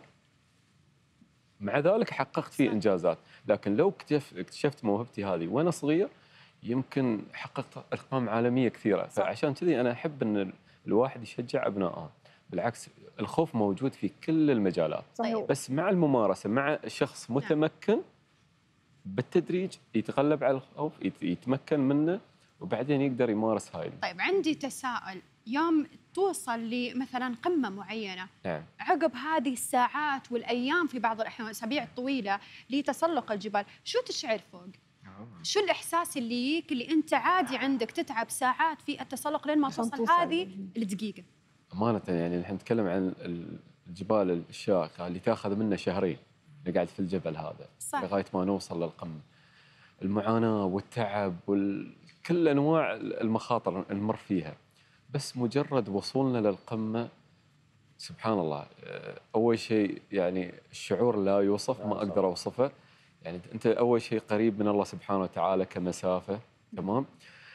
مع ذلك حققت فيه إنجازات، لكن لو اكتشفت موهبتي هذه وأنا صغير يمكن حققت أرقام عالمية كثيرة. فعشان كذي أنا أحب أن الواحد يشجع أبنائه. بالعكس، الخوف موجود في كل المجالات، صحيح. بس مع الممارسة، مع شخص متمكن بالتدريج يتغلب على الخوف، يتمكن منه، وبعدين يقدر يمارس هاي. طيب عندي تساؤل، يوم توصل لمثلا قمة معينة، نعم. عقب هذه الساعات والأيام في بعض الأحيان الأسابيع الطويلة لتسلق الجبال، شو تشعر فوق؟ شو الإحساس اللي يجيك اللي أنت عادي عندك تتعب ساعات في التسلق لين ما توصل هذه الدقيقة؟ أمانة يعني نحن نتكلم عن الجبال الشاقة اللي تاخذ منا شهرين نقعد في الجبل هذا صح. لغاية ما نوصل للقمة. المعاناة والتعب وكل أنواع المخاطر نمر فيها، بس مجرد وصولنا للقمة سبحان الله. أول شيء يعني الشعور لا يوصف، ما أقدر أوصفه. يعني أنت أول شيء قريب من الله سبحانه وتعالى كمسافة، تمام.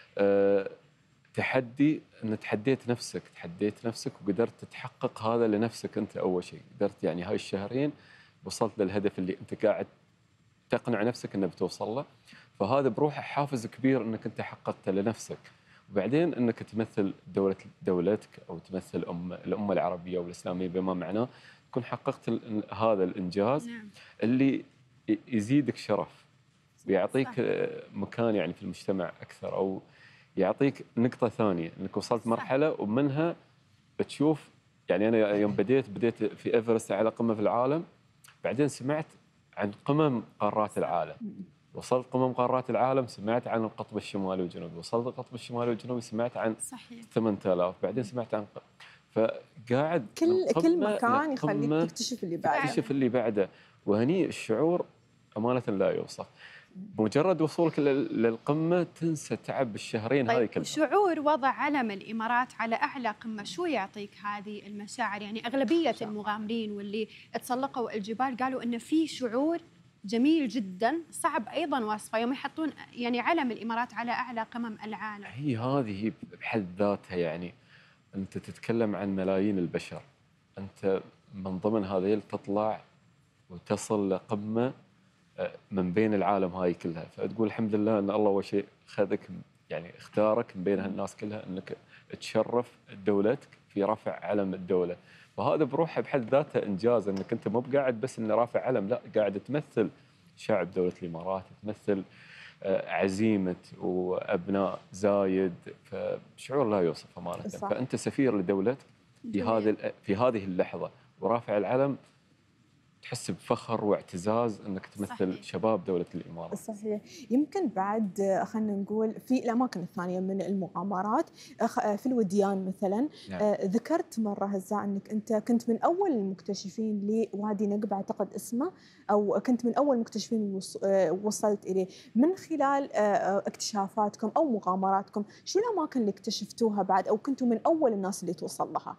تحدي أن تحديت نفسك وقدرت تحقق هذا لنفسك أنت. أول شيء قدرت يعني هاي الشهرين وصلت للهدف اللي أنت قاعد تقنع نفسك أنه بتوصل له، فهذا بروحه حافز كبير أنك أنت حققته لنفسك. وبعدين أنك تمثل دولتك أو تمثل الأمة العربية والإسلامية بما معناه، تكون حققت هذا الإنجاز. نعم. اللي يزيدك شرف ويعطيك مكان يعني في المجتمع أكثر، أو يعطيك نقطة ثانية أنك وصلت مرحلة ومنها تشوف. يعني أنا يوم بديت في إيفرست على قمة في العالم، بعدين سمعت عن قمم قارات العالم، وصلت قمم قارات العالم سمعت عن القطب الشمالي والجنوبي، وصلت القطب الشمالي والجنوبي سمعت عن 8000، بعدين سمعت عن فقاعد كل مكان يخليك تكتشف اللي بعده. وهني الشعور أمانة لا يوصف. مجرد وصولك للقمة تنسى تعب الشهرين. طيب هذه كلها. شعور وضع علم الإمارات على أعلى قمة، شو يعطيك هذه المشاعر؟ يعني أغلبية المغامرين واللي تسلقوا الجبال قالوا إنه في شعور جميل جدا صعب أيضا وصفه يوم يحطون يعني علم الإمارات على أعلى قمم العالم. هذه بحد ذاتها، يعني أنت تتكلم عن ملايين البشر، أنت من ضمن هذيل تطلع وتصل لقمة من بين العالم هاي كلها، فتقول الحمد لله أن الله أول شيء خذك، يعني اختارك من بين هالناس كلها أنك تشرف دولتك في رفع علم الدولة. فهذا بروحه بحد ذاته انجاز، انك انت مو بقاعد بس انه رافع علم، لا قاعد تمثل شعب دوله الامارات، تمثل عزيمه وابناء زايد، فشعور لا يوصف امانه. صح. فانت سفير لدولتك في هذه اللحظه ورافع العلم، تحس بفخر واعتزاز انك تمثل صحيح. شباب دوله الامارات. صحيح. يمكن بعد خلينا نقول في الاماكن الثانيه من المغامرات، في الوديان مثلا. نعم. ذكرت مره هزاع انك انت كنت من اول المكتشفين لوادي نقب، اعتقد اسمه، او كنت من اول المكتشفين وصلت اليه. من خلال اكتشافاتكم او مغامراتكم، شو الاماكن اللي اكتشفتوها بعد، او كنتوا من اول الناس اللي توصل لها؟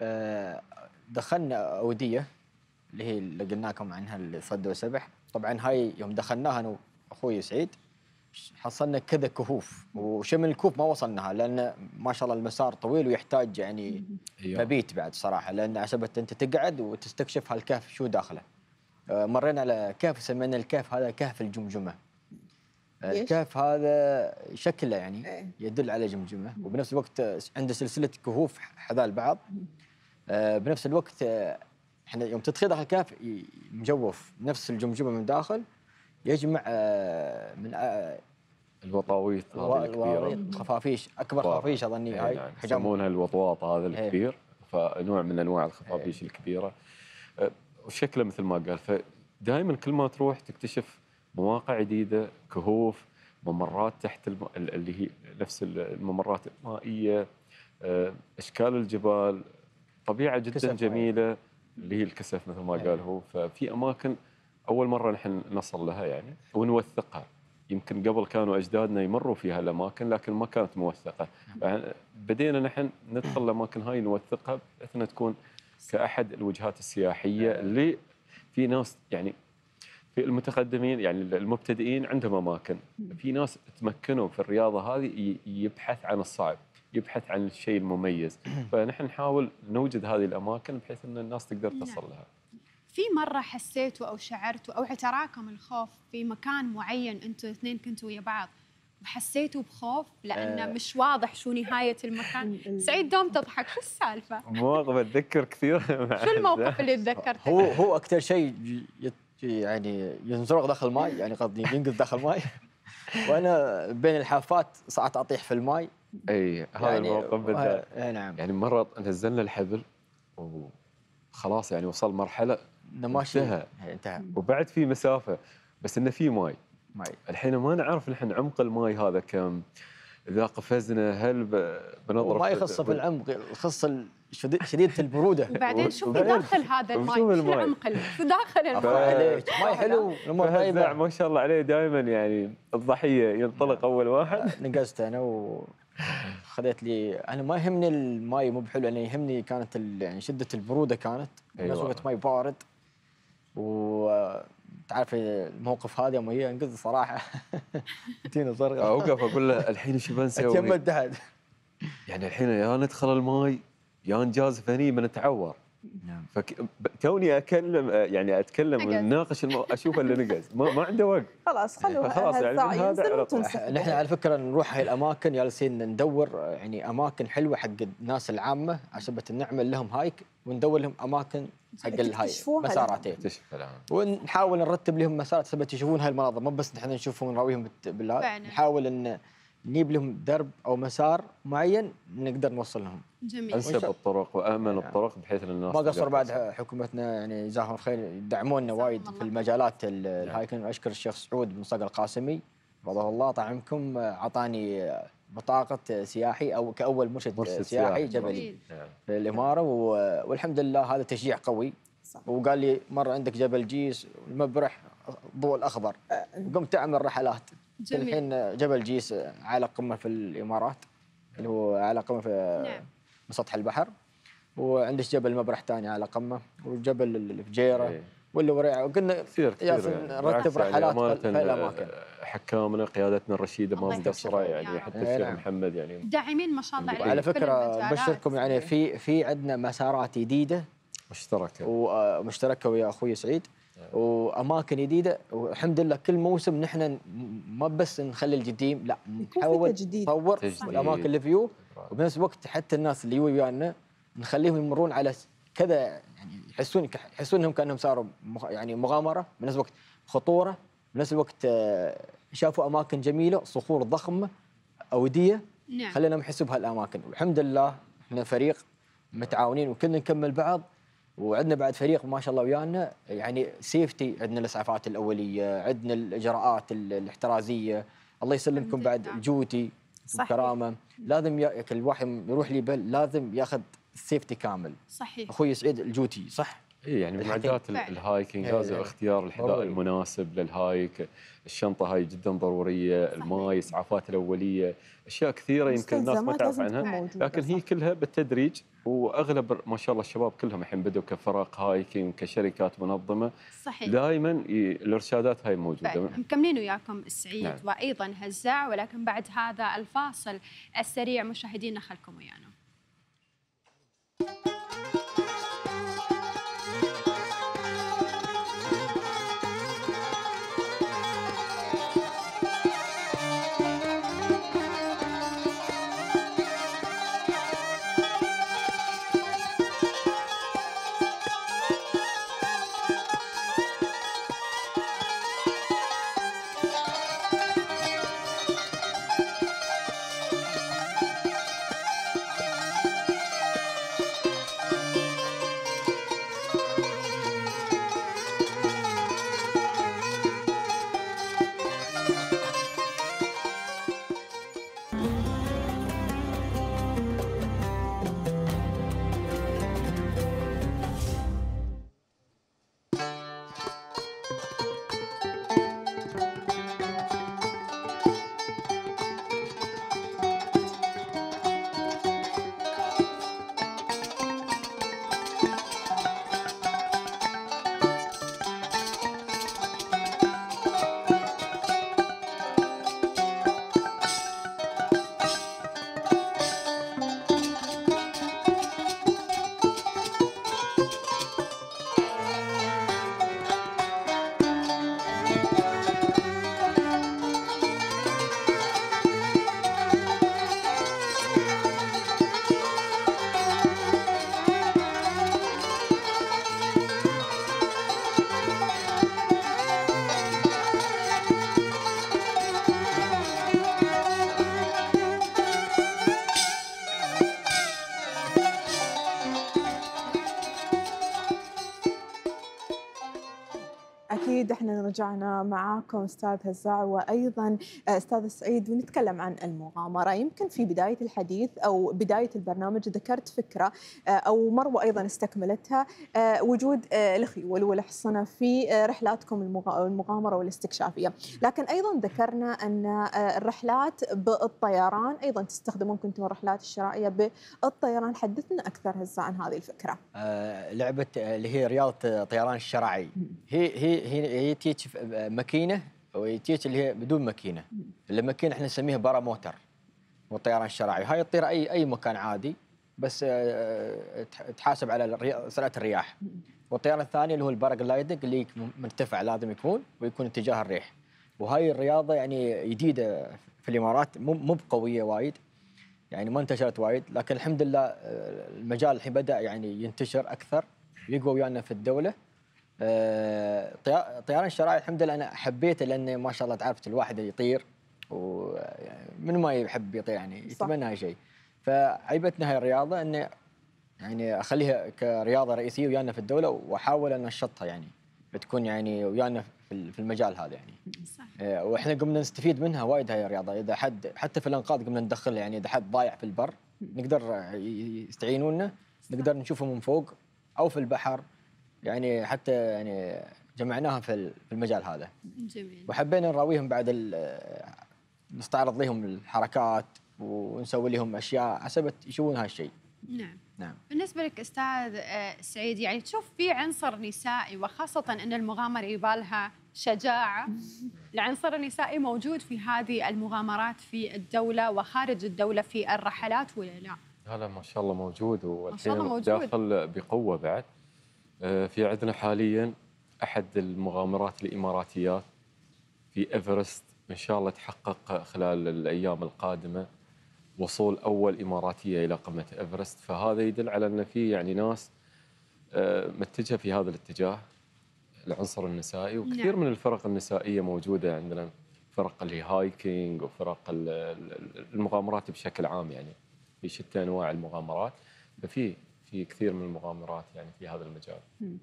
دخلنا اوديه اللي هي اللي قلنا لكم عنها الصد والسبح. طبعا هاي يوم دخلناها انا واخوي سعيد حصلنا كذا كهوف، وشمل الكهوف ما وصلناها لان ما شاء الله المسار طويل ويحتاج يعني مبيت بعد صراحه، لان عشبت انت تقعد وتستكشف هالكهف شو داخله. مرينا على كهف سمينا الكهف هذا كهف الجمجمه. الكهف هذا شكله يعني يدل على جمجمه، وبنفس الوقت عنده سلسله كهوف حذاء البعض. بنفس الوقت احنا يوم تدخل داخل الكهف مجوف نفس الجمجمه من داخل، يجمع من الوطاويط هذه الكبيره، خفافيش، اكبر خفافيش اظني هاي يعني يسمونها الوطواط هذا الكبير، فنوع من انواع الخفافيش الكبيره وشكله مثل ما قال. فدائما كل ما تروح تكتشف مواقع جديده، كهوف، ممرات تحت اللي هي نفس الممرات المائيه، اشكال الجبال، طبيعه جدا جميله اللي هي الكسف مثل ما قال هو. ففي اماكن اول مره نحن نصل لها يعني ونوثقها. يمكن قبل كانوا اجدادنا يمروا فيها الاماكن لكن ما كانت موثقه، بدينا نحن ندخل الاماكن هاي نوثقها بحيث انها تكون كاحد الوجهات السياحيه اللي في ناس يعني في المتقدمين يعني المبتدئين عندهم اماكن، في ناس تمكنوا في الرياضه هذه يبحث عن الصعب، يبحث عن الشيء المميز. فنحن نحاول نوجد هذه الاماكن بحيث ان الناس تقدر تصل لها. في مرة حسيتوا أو شعرتوا أو اعتراكم الخوف في مكان معين، أنتوا الاثنين كنتوا ويا بعض وحسيتوا بخوف لأنه مش واضح شو نهاية المكان؟ سعيد دوم تضحك، شو السالفة؟ مواقف أتذكر كثير. شو الموقف اللي تذكرته؟ هو أكثر شيء يعني ينزرق داخل الماء، يعني قصدي ينقذ داخل الماء وأنا بين الحافات صعدت أطيح في الماء. أي هذا يعني الموقف بالذات. نعم. يعني مرة نزلنا الحبل وخلاص يعني وصل مرحلة انتهى وبعد في مسافة بس إنه في ماي. الحين ما نعرف نحن عمق الماي هذا كم، إذا قفزنا هل بنضرب. ما يخص في العمق، يخص شديدة البرودة. وبعدين شو في داخل هذا الماي؟ شو العمق في داخل الماي؟ ماي حلو. ما شاء الله عليه دائما يعني الضحية ينطلق أول واحد. نقزت أنا وخذيت لي، أنا ما يهمني الماي مو بحلو، أنا يهمني كانت يعني شدة البرودة كانت. بنفس الوقت ماي بارد تعرف الموقف هذا يوم هي انقذ صراحه. تينا زرقاء اوقف اقول له الحين ايش بنسوي؟ تيمت تحت يعني الحين يا ندخل الماي يا نجاز فني بنتعور. نعم. توني اتكلم ونناقش اشوف اللي نقز ما عنده وقت. خلاص خلوها خلاص يعني هذا نحن على فكره نروح هاي الاماكن جالسين ندور يعني اماكن حلوه حق الناس العامه عشان نعمل لهم هايك وندور لهم اماكن حق الهاي مساراتين ونحاول نرتب لهم مسارات سبت يشوفون هاي المناظر، مو بس نحن نشوفهم ونراويهم بالله، نحاول ان نجيب لهم درب او مسار معين نقدر نوصل لهم. جميل. انسب الطرق وامن الطرق بحيث ان الناس ما قصر بعد حكومتنا يعني جزاهم الخير يدعمونا وايد في المجالات الهايكنج. اشكر الشيخ سعود بن صقر القاسمي حفظه الله طعمكم، اعطاني بطاقه سياحي او كاول مرشد سياحي جبلي في الاماره والحمد لله هذا تشجيع قوي. صح. وقال لي مره عندك جبل جيس المبرح ضوء الاخضر وقمت اعمل رحلات. الحين جبل جيس اعلى قمه في الامارات اللي هو اعلى قمه في سطح البحر، وعندك جبل مبرح ثاني على قمه وجبل الفجيره واللي وريعه. وقلنا كثير نرتب رحلات في الاماكن. حكامنا قيادتنا الرشيده ما مقصره يعني حتى الشيخ محمد يعني داعمين ما شاء الله عليهم. على فكره بشركم يعني في عندنا مسارات جديده مشتركه ويا اخوي سعيد واماكن جديده، والحمد لله كل موسم نحن ما بس نخلي القديم، لا نحاول نطور الاماكن اللي فيه، وبنفس الوقت حتى الناس اللي ويانا نخليهم يمرون على كذا يعني يحسون انهم كانهم صاروا يعني مغامره، بنفس الوقت خطوره، بنفس الوقت شافوا اماكن جميله، صخور ضخمه، اوديه، نعم. خلينا يحسوا بهالاماكن. والحمد لله احنا فريق متعاونين وكلنا نكمل بعض، وعندنا بعد فريق ما شاء الله ويانا يعني سيفتي، عندنا الاسعافات الاوليه، عندنا الاجراءات الاحترازيه، الله يسلمكم بعد الجوتي والكرامه. لازم كل واحد يروح لي لازم ياخذ السيفتي كامل. صحيح. اخوي سعيد الجوتي صح؟ اي يعني معدات الهايكنج لازم اختيار الحذاء المناسب للهايك، الشنطه هاي جدا ضروريه، الماء، الاسعافات الاوليه، اشياء كثيره يمكن الناس ما تعرف عنها، لكن هي كلها بالتدريج. واغلب ما شاء الله الشباب كلهم الحين بدوا كفرق هايكنج كشركات منظمه. صحيح. دائما الارشادات هاي موجوده. مكملين وياكم السعيد نعم. وايضا هزاع، ولكن بعد هذا الفاصل السريع مشاهدينا خلكم ويانا. أكيد احنا رجعنا معاكم أستاذ هزاع وأيضا أستاذ سعيد، ونتكلم عن المغامرة. يمكن في بداية الحديث أو بداية البرنامج ذكرت فكرة أو مروة أيضا استكملتها، وجود الخيول والحصنة في رحلاتكم المغامرة والاستكشافية، لكن أيضا ذكرنا أن الرحلات بالطيران أيضا تستخدمون كنتم الرحلات الشرائية بالطيران. حدثنا أكثر هزاع عن هذه الفكرة. لعبة اللي هي رياضة طيران الشراعي، هي تيجي ماكينه وتيجي اللي هي بدون ماكينه. الماكينه احنا نسميها باراموتر، والطيران الشراعي هاي تطير اي مكان عادي، بس تحاسب على سرعه الرياح. والطيران الثاني اللي هو الباراجلايدنج اللي مرتفع لازم يكون ويكون اتجاه الريح. وهاي الرياضه يعني جديده في الامارات، مو بقويه وايد، يعني ما انتشرت وايد، لكن الحمد لله المجال الحين بدا يعني ينتشر اكثر، يقوى ويانا في الدوله. طيران الشراعي الحمد لله انا حبيته، لانه ما شاء الله تعرفت الواحد يطير، ومن ما يحب يطير يعني يتمنى هاي شيء. فعيبتنا هاي الرياضه انه يعني اخليها كرياضه رئيسيه ويانا في الدوله، واحاول ان انشطها يعني بتكون يعني ويانا في المجال هذا يعني. صح. واحنا قمنا نستفيد منها وايد هاي الرياضه. اذا حد حتى في الانقاذ قمنا ندخل، يعني اذا حد ضايع في البر نقدر يستعينونا، نقدر نشوفه من فوق او في البحر، يعني حتى يعني جمعناها في المجال هذا. جميل. وحبينا نراويهم بعد نستعرض لهم الحركات ونسوي لهم اشياء حسب يشوفون هالشيء. نعم. بالنسبه لك استاذ سعيد، يعني تشوف في عنصر نسائي، وخاصه ان المغامره يبالها شجاعه، العنصر النسائي موجود في هذه المغامرات في الدوله وخارج الدوله في الرحلات ولا لا؟ لا ما شاء الله موجود، والحين داخل بقوه بعد. في عندنا حاليا احد المغامرات الاماراتيات في ايفرست، ان شاء الله تحقق خلال الايام القادمه وصول اول اماراتيه الى قمه ايفرست. فهذا يدل على ان في يعني ناس متجهه في هذا الاتجاه، العنصر النسائي، وكثير نعم. من الفرق النسائيه موجوده عندنا، فرق اللي هايكينج وفرق المغامرات بشكل عام، يعني في شتى انواع المغامرات، في كثير من المغامرات يعني في هذا المجال.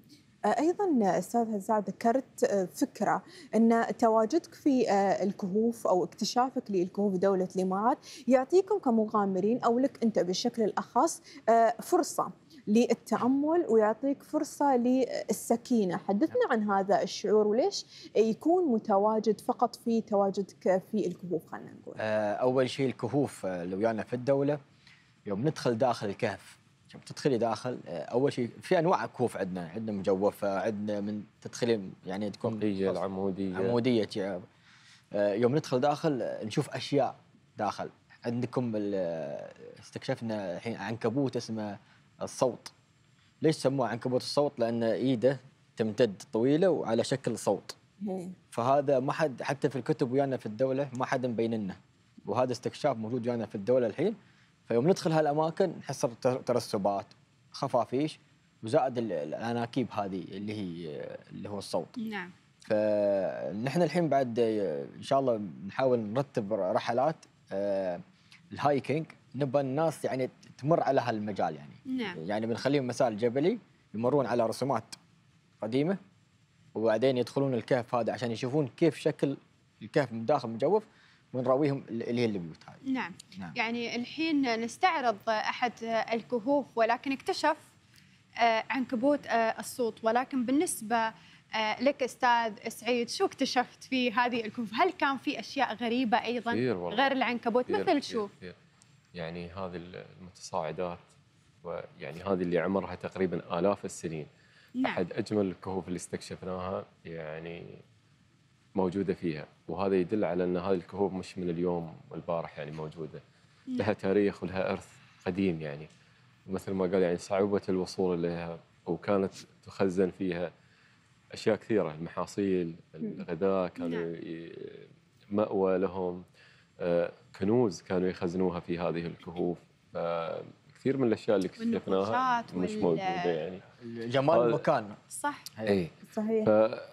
أيضا أستاذ هزاع ذكرت فكرة أن تواجدك في الكهوف أو اكتشافك للكهوف دولة الإمارات يعطيكم كمغامرين أو لك أنت بالشكل الأخص فرصة للتأمل ويعطيك فرصة للسكينة. حدثنا عن هذا الشعور وليش يكون متواجد فقط في تواجدك في الكهوف. خلينا نقول أول شيء الكهوف لو ويانا في الدولة، يوم ندخل داخل الكهف تدخلي داخل، اول شيء في انواع كهوف، عندنا مجوفه، عندنا من تدخلي يعني تكون العموديه. يوم ندخل داخل نشوف اشياء داخل. عندكم استكشفنا الحين عنكبوت اسمه الصوت. ليش سموه عنكبوت الصوت؟ لان ايده تمتد طويله وعلى شكل صوت. فهذا ما حد حتى في الكتب ويانا في الدوله ما حد مبين لنا، وهذا استكشاف موجود ويانا في الدوله الحين. فيوم ندخل هالاماكن نحس ترسبات، خفافيش، وزائد الاناكيب هذه اللي هو الصوت. نعم. فنحن الحين بعد ان شاء الله نحاول نرتب رحلات الهايكينج، نبى الناس يعني تمر على هالمجال يعني. نعم. يعني بنخليهم مسار جبلي يمرون على رسومات قديمه، وبعدين يدخلون الكهف هذا عشان يشوفون كيف شكل الكهف من داخل مجوف، ونراويهم اللي هي البيوت هذه. نعم. يعني الحين نستعرض أحد الكهوف، ولكن اكتشف عنكبوت الصوت. ولكن بالنسبة لك أستاذ سعيد، شو اكتشفت في هذه الكهوف؟ هل كان في أشياء غريبة أيضا غير العنكبوت؟ مثل شو؟ يعني هذه المتصاعدات، ويعني هذه اللي عمرها تقريبا آلاف السنين. نعم. أحد أجمل الكهوف اللي استكشفناها يعني موجودة فيها، وهذا يدل على أن هذه الكهوف مش من اليوم والبارح يعني موجودة. لها تاريخ ولها إرث قديم يعني، مثل ما قال يعني صعوبة الوصول إليها، وكانت تخزن فيها أشياء كثيرة، المحاصيل، الغذاء، كانوا مأوى لهم، كنوز كانوا يخزنوها في هذه الكهوف. كثير من الأشياء اللي اكتشفناها مش موجودة يعني. جمال المكان. صح. أي صحيح.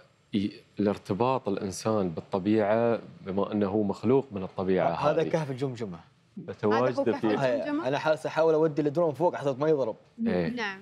الارتباط الإنسان بالطبيعة، بما أنه مخلوق من الطبيعة، هذا كهف الجمجمة. تواجد فيه. أنا أحاول أودي الدرون فوق حتى ما يضرب. نعم.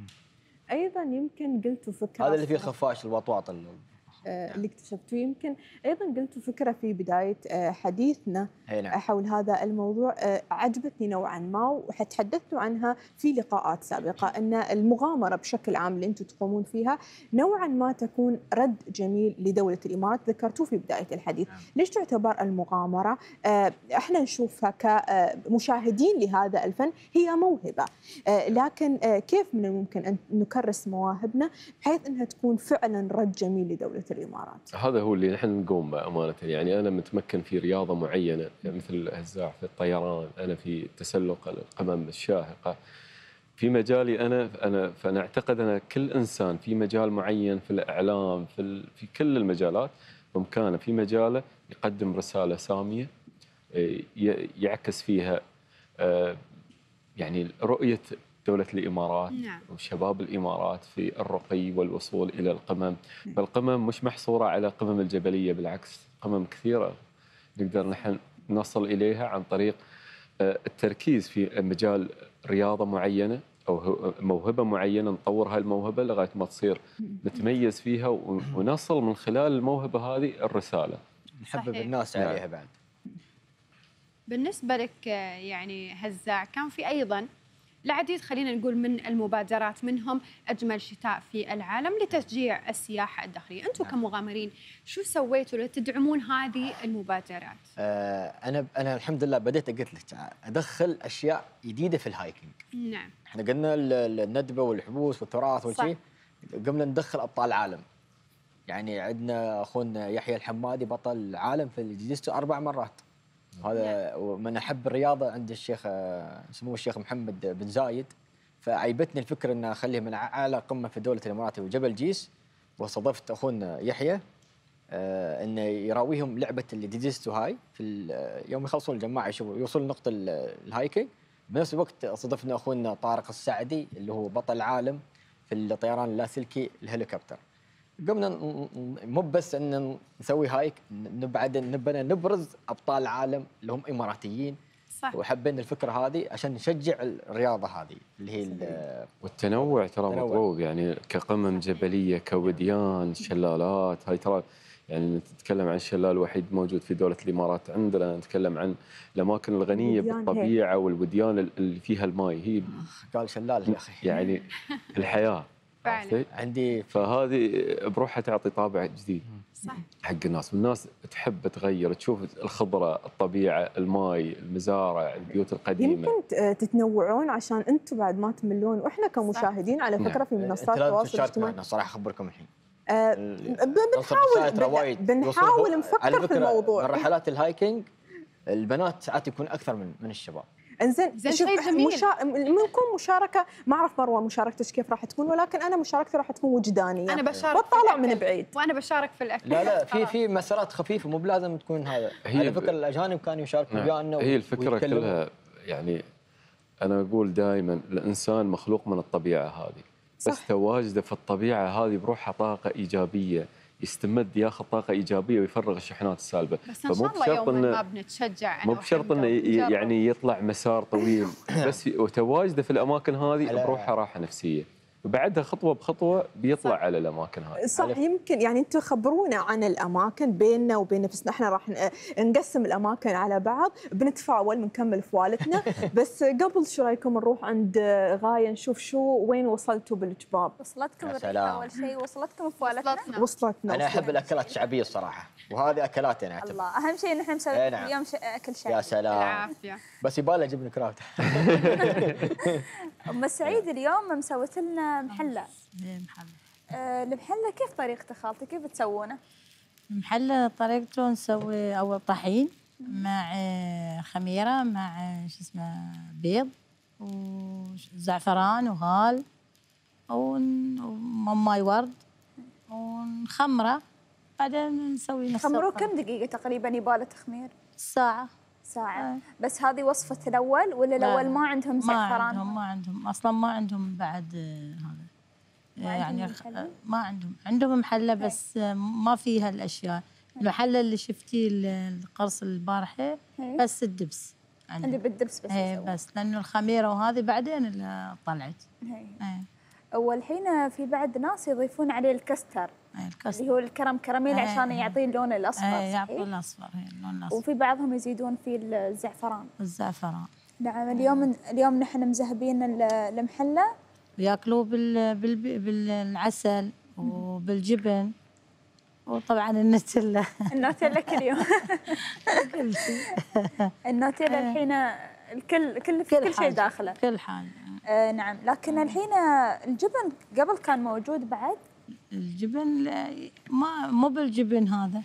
أيضا يمكن قلتوا فكرة، هذا اللي فيه خفاش الوطواط اللي اكتشفتوه. يمكن أيضا قلتوا فكرة في بداية حديثنا حول هذا الموضوع عجبتني نوعا ما، وتحدثتوا عنها في لقاءات سابقة، أن المغامرة بشكل عام اللي أنتم تقومون فيها نوعا ما تكون رد جميل لدولة الإمارات. ذكرتوه في بداية الحديث. ليش تعتبر المغامرة احنا نشوفها كمشاهدين لهذا الفن هي موهبة، لكن كيف من الممكن أن نكرس مواهبنا بحيث أنها تكون فعلا رد جميل لدولة الإمارات؟ هذا هو اللي نحن نقوم به أمانة. يعني أنا متمكن في رياضة معينة، يعني مثل هزاع في الطيران، أنا في تسلق القمم الشاهقة. في مجالي فأنا أعتقد أن كل إنسان في مجال معين، في الإعلام، في كل المجالات، بإمكانه في مجاله يقدم رسالة سامية يعكس فيها يعني رؤية دولة الإمارات. نعم. وشباب الإمارات في الرقي والوصول إلى القمم. فالقمم مش محصورة على قمم الجبلية، بالعكس قمم كثيرة نقدر نحن نصل إليها عن طريق التركيز في مجال رياضة معينة أو موهبة معينة، نطور هاي الموهبة لغاية ما تصير نتميز فيها، ونصل من خلال الموهبة هذه الرسالة، نحبب الناس عليها. بعد بالنسبة لك يعني هزاع، كان في أيضا العديد خلينا نقول من المبادرات، منهم أجمل شتاء في العالم لتشجيع السياحة الداخلية. أنتم كمغامرين شو سويتوا لتدعمون هذه المبادرات؟ أنا الحمد لله بديت قلت لك أدخل أشياء جديدة في الهايكينج. نعم. إحنا قلنا الندبة والحبوس والتراث والشيء، قمنا ندخل أبطال العالم. يعني عندنا أخونا يحيى الحمادي بطل العالم في الجيزة 4 مرات. هذا ومن أحب الرياضة عند الشيخ سمو الشيخ محمد بن زايد. فعيبتني الفكرة أن أخليه من أعلى قمة في دولة الإمارات وجبل جيس، واستضفت أخونا يحيى أنه يراويهم لعبة الديجيستو هاي في يوم يخلصون الجماعة يوصلون نقطة الهايكينج. بنفس الوقت استضفنا أخونا طارق السعدي اللي هو بطل العالم في الطيران اللاسلكي الهليكوبتر. قمنا مو بس ان نسوي هايك، نبغى نبرز ابطال العالم اللي هم اماراتيين. صح. وحبينا الفكره هذه عشان نشجع الرياضه هذه اللي هي والتنوع ترى مطلوب، يعني كقمم جبليه، كوديان، شلالات. هاي ترى يعني نتكلم عن الشلال الوحيد موجود في دوله الامارات عندنا، نتكلم عن الاماكن الغنيه بالطبيعه والوديان اللي فيها الماء. هي قال شلال يا اخي يعني الحياه فعلا. عندي. فهذه بروحها تعطي طابع جديد صح. حق الناس، والناس تحب تغير، تشوف الخضره، الطبيعه، الماي، المزارع، البيوت القديمه. يمكن تتنوعون عشان انتم بعد ما تملون، واحنا كمشاهدين على فكره في منصات التواصل الاجتماعي صراحه اخبركم الحين بنحاول نفكر في الموضوع. رحلات الهايكينج البنات ساعات يكون اكثر من الشباب. انزين شوف منكم مشاركه، ما اعرف مروه مشاركتك كيف راح تكون، ولكن انا مشاركتي راح تكون وجدانيه. انا بشارك بطالع من بعيد، وانا بشارك في الاكل. لا في مسارات خفيفه، مو بلازم تكون هذا. على فكره الاجانب كانوا يشاركوا ويانا. هي الفكره كلها يعني انا اقول دائما الانسان مخلوق من الطبيعه هذه، بس تواجده في الطبيعه هذه بروحها طاقه ايجابيه، يستمد ياخذ طاقه ايجابيه ويفرغ الشحنات السالبه. بس ان شاء الله يوما ما بنتشجع، مو بشرط انه يعني يطلع مسار طويل بس وتواجده في الاماكن هذه بروحها راحه نفسيه، وبعدها خطوه بخطوه بيطلع على الاماكن هذه. صح. يمكن يعني انتم خبرونا عن الاماكن بيننا وبين نفسنا، احنا راح نقسم الاماكن على بعض، بنتفاول بنكمل فوالتنا. بس قبل شو رايكم نروح عند غايه نشوف وين وصلتوا بالجباب؟ وصلتكم الرحله اول شيء؟ وصلتكم فوالتنا؟ وصلتنا. انا احب الاكلات الشعبيه الصراحه، وهذه اكلاتي انا اعتبر. الله، اهم شيء نحن نسوي اليوم اكل شعبي. يا سلام، العافيه. بس يبالي جبن كرافت. ام سعيد اليوم مسوت لنا محله. المحله كيف طريقته خالتي؟ كيف تسوونه؟ المحله طريقته نسوي اول طحين مع خميره مع شو اسمه بيض وزعفران وهال وماي ورد ونخمره، بعدين نسوي نفس خمروه كم دقيقه تقريبا يباله تخمير؟ ساعه. بس هذه وصفة الأول ولا الأول ما عندهم زعفران؟ ما عندهم أصلا، ما عندهم بعد هذا يعني ما عندهم محلة بس ما فيها الأشياء. المحلة اللي شفتيه القرص البارحة بس الدبس اللي بالدبس بس. بس لأنه الخميرة وهذه بعدين اللي طلعت. والحين في بعد ناس يضيفون عليه الكستر اللي هو الكراميل عشان يعطيه اللون الأصفر. يعطي الأصفر، اللون الأصفر. وفي بعضهم يزيدون فيه الزعفران. نعم. اليوم نحن مذهبين المحلة وياكلوه بالعسل وبالجبن وطبعا النوتيلا. النوتيلا كل يوم. كل شيء. النوتيلا الحين كل شيء داخله، كل حاجه. نعم. لكن الحين الجبن قبل كان موجود بعد. الجبن مو بالجبن هذا.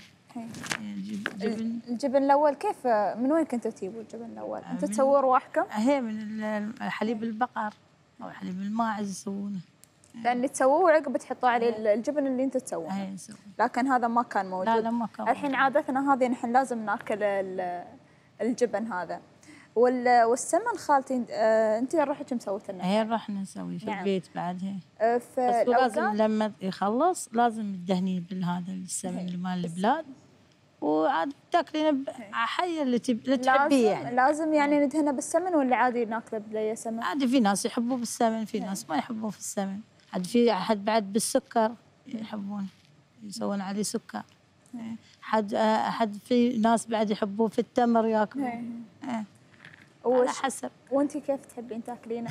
الجبن الاول كيف من وين كنتوا تجيبوا الجبن الاول؟ انتوا تسووا رواحكم؟ هي من حليب البقر او حليب الماعز يسوونه. لان تسووه وعقب تحطوا عليه الجبن اللي انتم تسوونه. لكن هذا ما كان موجود. لا ما كان. الحين عادتنا هذه نحن لازم ناكل الجبن هذا. والسمن خالتي انت روحك مسويت لنا؟ هي رحنا نسوي في البيت بعد. هي بس لازم لما يخلص لازم تدهنيه بالهذا السمن اللي مال البلاد، وعاد تاكلينه حي اللي تحبيه. يعني لازم يعني ندهنه بالسمن ولا عادي ناكله بلي سمن؟ عادي، في ناس يحبوه بالسمن، في ناس ما يحبوه في السمن. في حد بعد بالسكر يحبون يسوون عليه سكر. حد في ناس بعد يحبوه في التمر ياكلون. على حسب. وانت كيف تحبين تاكلينه؟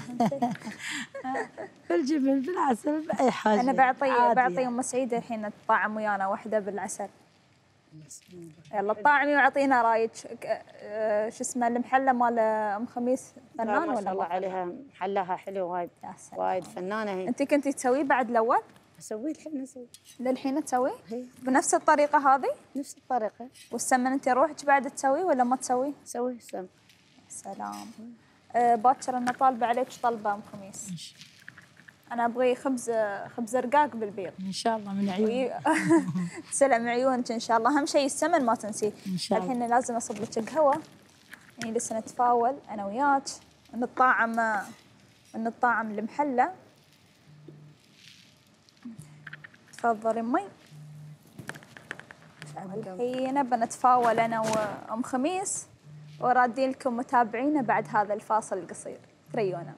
بالجبن بالعسل باي حاجه. انا بعطي ام سعيده الحين الطعم ويانا واحده بالعسل. يلا طاعمي واعطينا رايك. شو اسمه المحله مال ام خميس فنان ولا؟ ما شاء الله عليها، محلاها حلو وايد وايد فنانه هي. انت كنتي تسويه بعد الاول؟ اسويه الحين اسوي. للحين تسويه؟ بنفس الطريقه هذه؟ نفس الطريقه. والسمن انت روحك بعد تسويه ولا ما تسويه؟ اسوي السمن. سلام. باكر انا طالبه عليك طلبه ام خميس. انا ابغي خبز رقاق بالبيض. ان شاء الله من عيونك. تسلم عيونك ان شاء الله. اهم شيء السمن ما تنسي. ان شاء الله. الحين لازم اصب لك القهوه، يعني لسه نتفاول انا وياك ونطاعم المحله. تفضلي أمي. الحين بنتفاول أنا وأم خميس ورادين لكم متابعينا بعد هذا الفاصل القصير. تريونا.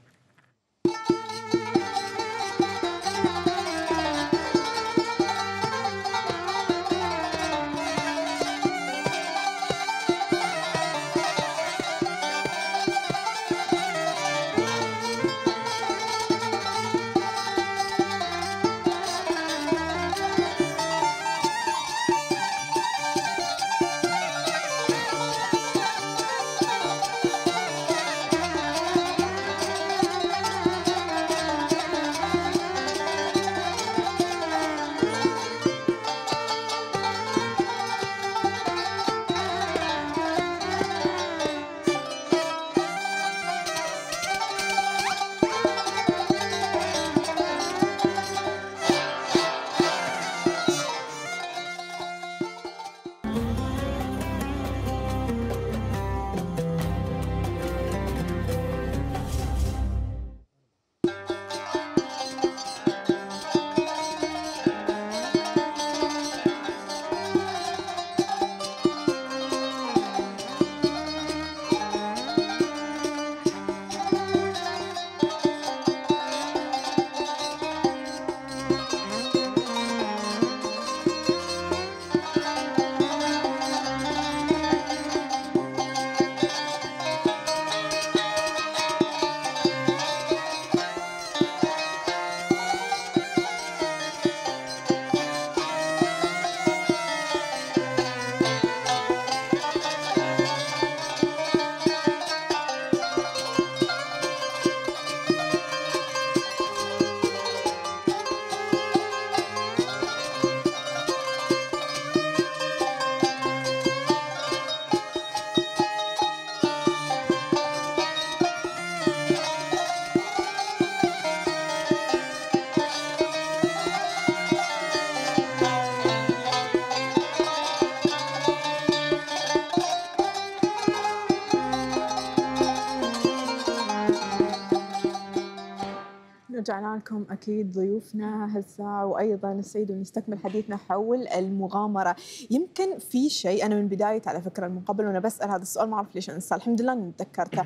رجعنا لكم أكيد ضيوفنا هالساعة وأيضا السيد، ونستكمل حديثنا حول المغامرة. يمكن في شيء أنا من بداية على فكرة المقابل وأنا بسأل هذا السؤال ما أعرف ليش أنسى، الحمد لله إني تذكرته.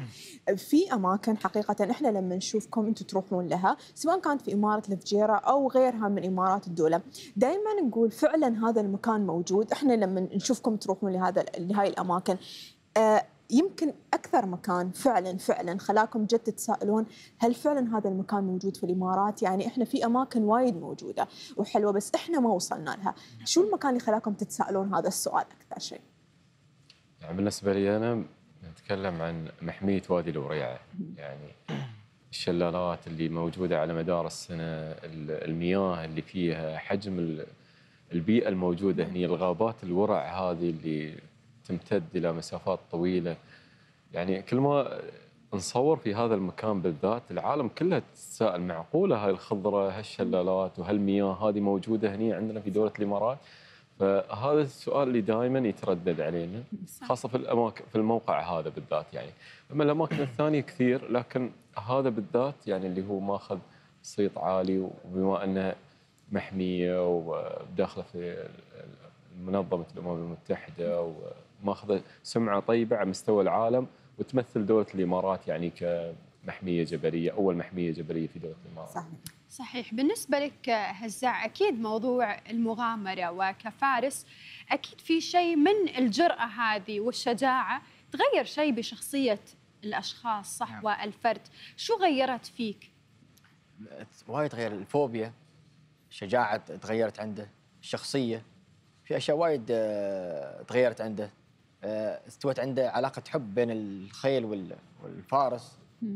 في أماكن حقيقة إحنا لما نشوفكم أنتم تروحون لها سواء كانت في إمارة الفجيرة أو غيرها من إمارات الدولة، دائما نقول فعلا هذا المكان موجود. إحنا لما نشوفكم تروحون لهاي الأماكن يمكن أكثر مكان فعلا خلاكم جد تتساءلون هل فعلا هذا المكان موجود في الإمارات؟ يعني إحنا في أماكن وايد موجودة وحلوة بس إحنا ما وصلنا لها. شو المكان اللي خلاكم تتساءلون هذا السؤال أكثر شيء؟ يعني بالنسبة لي أنا نتكلم عن محمية وادي الوريعة، يعني الشلالات اللي موجودة على مدار السنة، المياه اللي فيها، حجم البيئة الموجودة هنا، الغابات الورع هذه اللي تمتد إلى مسافات طويلة. يعني كل ما نصور في هذا المكان بالذات العالم كله تتساءل معقولة هاي الخضرة، هالشلالات وهالمياه هذه موجودة هنا عندنا في دولة الإمارات؟ فهذا السؤال اللي دائما يتردد علينا، خاصة في الموقع هذا بالذات. يعني أما الأماكن الثانية كثير، لكن هذا بالذات يعني اللي هو ماخذ صيت عالي، وبما أنه محمية وداخله في منظمة الأمم المتحدة وماخذ سمعة طيبة على مستوى العالم، وتمثل دولة الإمارات يعني كمحمية جبلية، أول محمية جبلية في دولة الإمارات. صحيح. بالنسبة لك هزاع، أكيد موضوع المغامرة وكفارس أكيد في شيء من الجرأة هذه والشجاعة تغير شيء بشخصية الأشخاص، صح؟ والفرد شو غيرت فيك؟ وايد تغير. الفوبيا، الشجاعة تغيرت عنده، الشخصية في أشياء وايد تغيرت عنده. استوت عنده علاقة حب بين الخيل والفارس.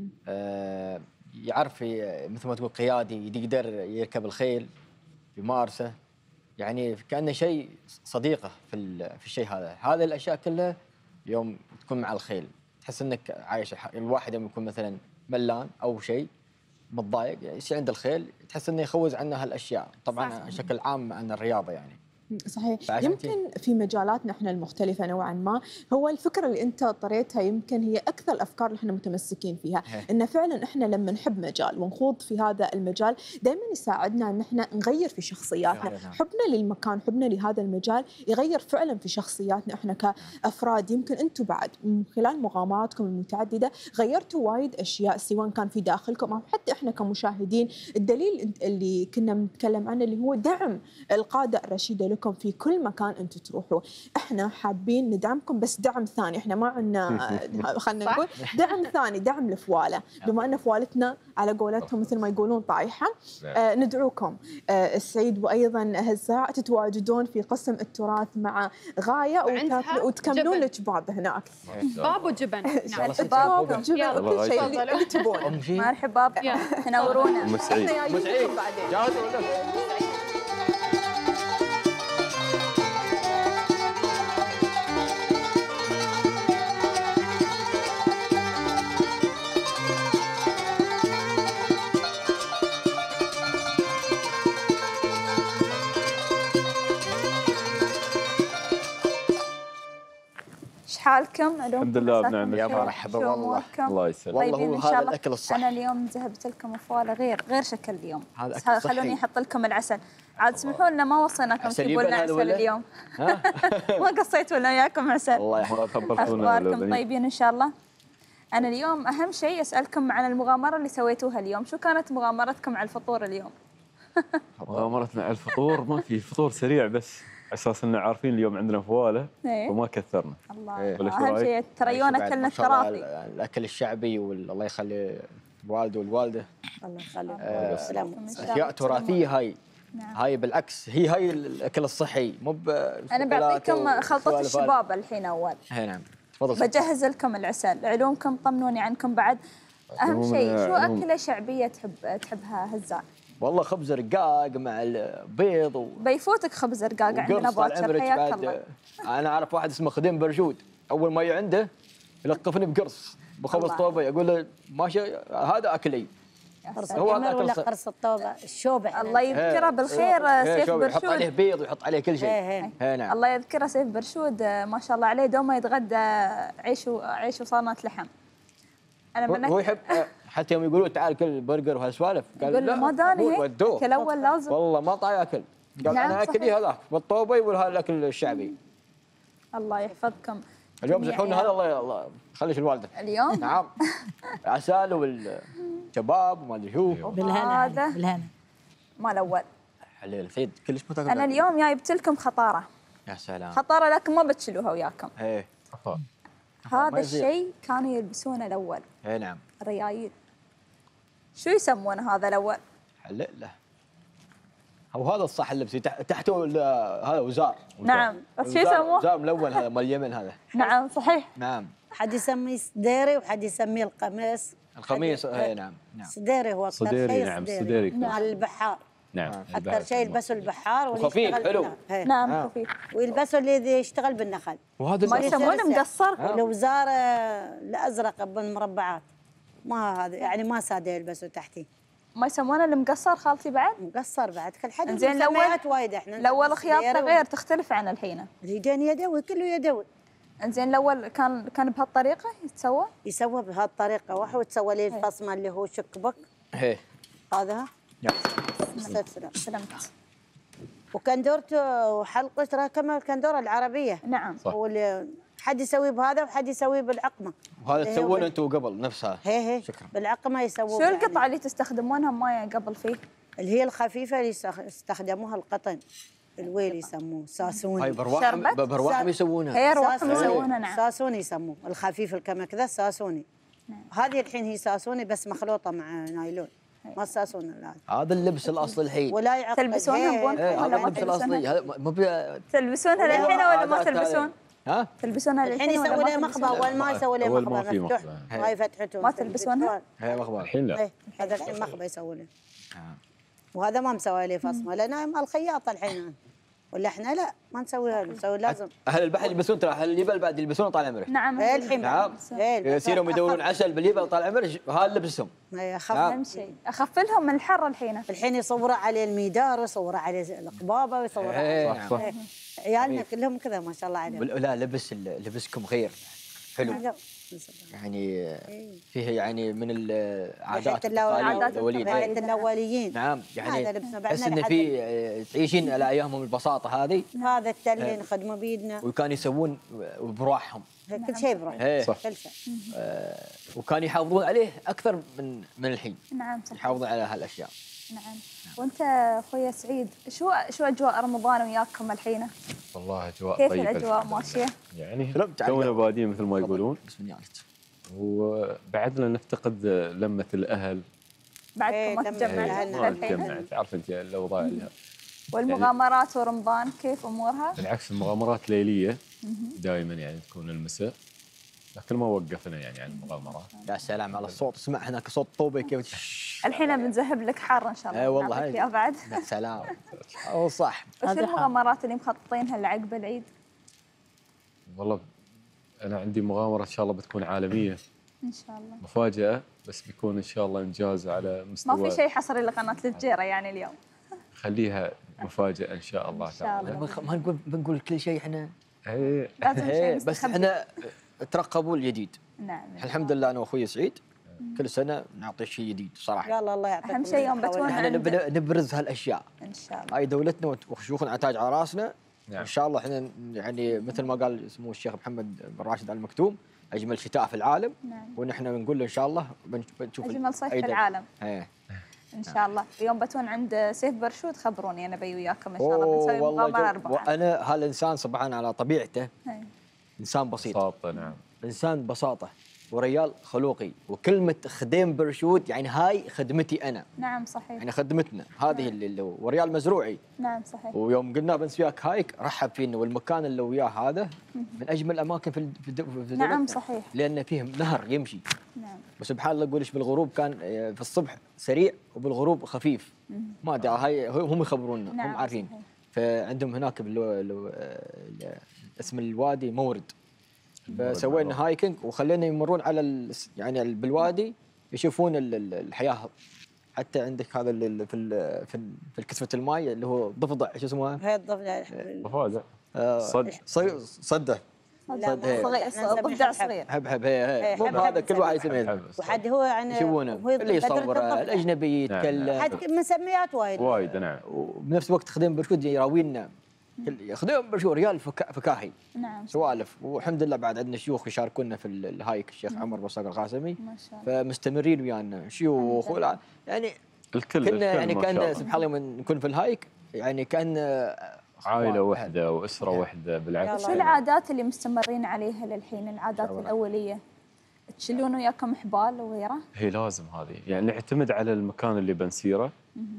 يعرف مثل ما تقول قيادي، يقدر يركب الخيل يمارسه، يعني كأنه شيء صديقه في الشيء هذا الأشياء كلها يوم تكون مع الخيل تحس انك عايش. الواحد يوم يكون مثلا ملان او شيء متضايق، يصير عند الخيل تحس انه يخوز عنه هالاشياء. طبعا بشكل عام عن الرياضه يعني صحيح. فعشان يمكن في مجالاتنا احنا المختلفه نوعا ما، هو الفكره اللي انت طريتها يمكن هي اكثر الافكار اللي احنا متمسكين فيها، ان فعلا احنا لما نحب مجال ونخوض في هذا المجال دائما يساعدنا ان احنا نغير في شخصياتنا، حبنا للمكان، حبنا لهذا المجال يغير فعلا في شخصياتنا احنا كافراد. يمكن انتم بعد من خلال مغامراتكم المتعدده غيرتوا وايد اشياء سواء كان في داخلكم او حتى احنا كمشاهدين. الدليل اللي كنا بنتكلم عنه اللي هو دعم القاده الرشيده لكم في كل مكان انتم تروحوا. احنا حابين ندعمكم بس دعم ثاني، احنا ما عندنا خلينا نقول دعم ثاني، دعم لفواله، بما ان فوالتنا على قولتهم مثل ما يقولون طايحه. ندعوكم السعيد وايضا هزاع تتواجدون في قسم التراث مع غايه وتكملون الجباب هناك. باب وجبن. باب وجبن وكل شيء اللي تبونه. مرحبا، تنورونا. مسعيد جاهزين حالكم؟ الحمد لله بنعم. يا مرحبا والله. الله يسلمك. والله طيبين هو إن شاء هذا الله. الاكل الصحي. انا اليوم ذهبت لكم فواله غير شكل اليوم. هذا أكل صحي. خلوني احط لكم العسل. عاد اسمحوا لنا ما وصيناكم تجيبوا لنا عسل اليوم. ما قصيتوا لنا وياكم عسل. الله يحفظك. اخباركم طيبين ان شاء الله؟ انا اليوم اهم شيء اسالكم عن المغامره اللي سويتوها اليوم، شو كانت مغامرتكم على الفطور اليوم؟ مغامرتنا على الفطور ما في فطور سريع بس اساس ان عارفين اليوم عندنا فواله وما كثرنا. الله ولا شو اهم رايك؟ شيء تريون اكلنا التراثي. الاكل الشعبي والله يخلي الوالد والوالده. الله يخليك. اشياء تراثيه هاي. هاي بالعكس هاي الاكل الصحي مو انا بعطيكم خلطه الشباب الحين اول. نعم تفضل. بجهز لكم العسل، علومكم طمنوني عنكم بعد. اهم شيء شو اكله شعبيه تحبها هزاع؟ والله خبز رقاق مع البيض بيفوتك خبز رقاق عندنا باكر، حياك الله. انا اعرف واحد اسمه خديم برشود، اول ما عنده يلطفني بقرص بخبز طوبه، اقول له ماشي هذا اكلي. هو ولا قرص الطوبه الشوبه. الله يذكره بالخير سيف برشود. يحط عليه بيض ويحط عليه كل شيء. نعم. الله يذكره سيف برشود ما شاء الله عليه، دوما يتغدى عيش وصالونات لحم. انا هو يحب حتى يوم يقولوا تعال كل برجر وهالسوالف قال لا ما داني اكل اول لازم. والله ما طاي اكل، قال نعم انا اكلي هذاك بالطوبه وهذا الاكل الشعبي. الله يحفظكم. اليوم زحونا هذا الله خليش الوالده اليوم. نعم العسل والكباب وما ادري شو. بالهنا بالهنا. ما الاول حليل سيد كلش متاكد. انا اليوم جايبت لكم خطاره. يا سلام. خطاره لكن ما بتشيلوها وياكم. ايه هذا الشيء كانوا يلبسونه الاول. اي نعم. الريايل. شو يسمونه هذا الاول؟ حلل له. هو هذا الصح اللبسي تحته هذا وزار. نعم بس شو يسموه؟ وزار ملون هذا مال اليمن هذا. نعم صحيح. نعم. حد يسميه سديري وحد يسميه القميص. القميص اي نعم. سديري هو اكثر شيء. نعم سديري. مع البحار. نعم اكثر شيء يلبسوا البحار وخفيف حلو. نعم خفيف. ويلبسوا اللي يشتغل بالنخل. وهذا ما يسمونه مقصر. الوزار الازرق بالمربعات. ما هذا يعني ما ساده يلبسوا تحتيه. ما يسمونه المقصر خالتي بعد؟ مقصر بعد كل حد. زين وايد احنا. الاول خياطته غير تختلف عن الحين. الهيجان يدوي كله يدوي. انزين الاول كان بهالطريقه يسوى بهالطريقه واحد وتسوى لي الفصمه اللي هو شكبك. ايه هذا سلمت. وكندورته وحلقه ترى كما الكندوره العربيه. نعم صح. حد يسوي بهذا وحد يسوي بالعقمه. وهذا تسوونه انتم قبل نفسها. هي شكرا. بالعقمه يسوون. شو القطعه اللي تستخدمونها ما قبل فيه؟ اللي هي الخفيفه اللي يستخدموها القطن. الويل يسموه ساسوني. هاي برواحم يسوونها. هي رواحم يسوونها. نعم ساسوني يسموه الخفيف الكما كذا ساسوني. نعم. هذه الحين هي ساسوني بس مخلوطه مع نايلون. ما ساسون الان. هذا اللبس الاصلي الحين. ولا يعقد. تلبسونها بونكم ولا ما اللبس الاصلي هذا تلبسونها للحين ولا ما تلبسون؟ ها؟ تلبسونها الحين يسوي له مخبى اول ما يسوي له مخبى مفتوح. هاي فتحته. ما تلبسونها؟ هي مخبى الحين لا. هذا الحين مخبى يسوي له. وهذا ما مسوي له فصمه لان الخياطه الحين ولا احنا لا ما نسويها، نسوي لازم. اهل البحر يلبسون، ترى اهل الجبل بعد يلبسون طال عمرك. نعم الحين نعم يصيروا يدورون عسل بالجبل طال عمرك، هذا لبسهم. اخف اهم شيء اخف لهم من الحر الحين يصوروا عليه الميدار، يصوروا عليه القبابه، ويصوروا عليه صح. عيالنا كلهم كذا ما شاء الله عليهم. لا لبسكم غير حلو يعني، فيه يعني من العادات الاوليين. نعم يعني تحس ان في تعيشين على ايامهم البساطه هذه. هذا التل اللي نخدمه بيدنا، وكانوا يسوون برواحهم كل شيء بروحهم. صح. كل شيء. وكانوا يحافظون عليه اكثر من الحين. نعم صح. يحافظون على هالاشياء. نعم. وانت اخوي سعيد، شو اجواء رمضان وياكم الحين؟ والله اجواء كيف طيبه الاجواء الحمد لله. ماشيه؟ يعني تونا بادين مثل ما يقولون، بسم الله. وبعدنا نفتقد لمه الاهل. بعدكم ما تجمعتوا ما الحين؟ تجمعت، تعرف انت الاوضاع اللي والمغامرات ورمضان كيف امورها؟ بالعكس المغامرات ليليه دائما يعني تكون المساء، لكن ما وقفنا يعني عن المغامرات. يا سلام على الصوت، اسمع هناك صوت طوبه كيف. الحين بنذهب لك حار ان شاء الله. والله نعطيك إياه بعد. يا سلام. او صح. وش المغامرات اللي مخططينها لعقب العيد؟ والله انا عندي مغامره ان شاء الله بتكون عالميه، ان شاء الله مفاجاه، بس بيكون ان شاء الله انجاز على مستوى. ما في شيء حصري لقناه الفجيره يعني اليوم. خليها مفاجاه ان شاء الله تعالى. ما نقول بنقول كل شيء احنا. ايه لازم شيء بس مستخبي. احنا ترقبوا الجديد. نعم. الحمد لله انا واخوي سعيد كل سنه نعطي شيء جديد صراحه. يلا الله يعطيكم اهم شيء يوم بتكون احنا نبرز هالاشياء. ان شاء الله. هاي دولتنا وشيوخنا على تاج على راسنا. نعم. ان شاء الله احنا يعني مثل ما قال سمو الشيخ محمد بن راشد ال مكتوم، اجمل شتاء في العالم. نعم. ونحن بنقول له ان شاء الله بنشوف اجمل صيف أي في دولة. العالم. ايه ان شاء الله. يوم بتون عند سيف برشود خبروني انا بي وياكم ان شاء الله بنسوي مغامره اربعه. وانا هالانسان صبحا على طبيعته هي. انسان بسيط. بساطه. نعم. انسان بساطه وريال خلوقي، وكلمه خديم برشود يعني هاي خدمتي انا. نعم صحيح. يعني خدمتنا هذه اللي وريال مزروعي. نعم صحيح. ويوم قلنا بنسوي وياك هايك رحب فينا، والمكان اللي وياه هذا من اجمل الاماكن في دولتنا. نعم صحيح. لان فيه نهر يمشي. نعم. وسبحان الله يقول بالغروب كان في الصبح سريع وبالغروب خفيف. ما ادري هاي هم يخبرونا. نعم هم عارفين. صحيح. فعندهم هناك اسم الوادي مورد. فسوينا هايكنج وخلينا يمرون على يعني بالوادي يشوفون الحياه. حتى عندك هذا في الكسفه الماء اللي هو ضفدع شو اسمه؟ هي الضفدع مفاجاه. صده. ضفدع صغير. هبهب هي هذا كل واحد يسميه. وحد هو يعني يشوفونه اللي يصوره الاجنبي يتكلم. حد مسميات وايد. نعم. وبنفس الوقت خديم برشود يراوينا خديم برشود ريال فكاهي. نعم. سوالف. والحمد لله بعد عندنا شيوخ يشاركونا في الهايك، الشيخ عمر بصقر القاسمي. ما شاء الله. فمستمرين ويانا شيوخ يعني الكل كنا يعني ما شاء كان الله. سبحان الله لما نكون في الهايك يعني كان عائله واحده واسره واحده. بالعكس. شو العادات اللي مستمرين عليها للحين؟ العادات الاوليه تشيلون وياكم حبال وغيره؟ هي لازم هذه يعني نعتمد على المكان اللي بنسيره.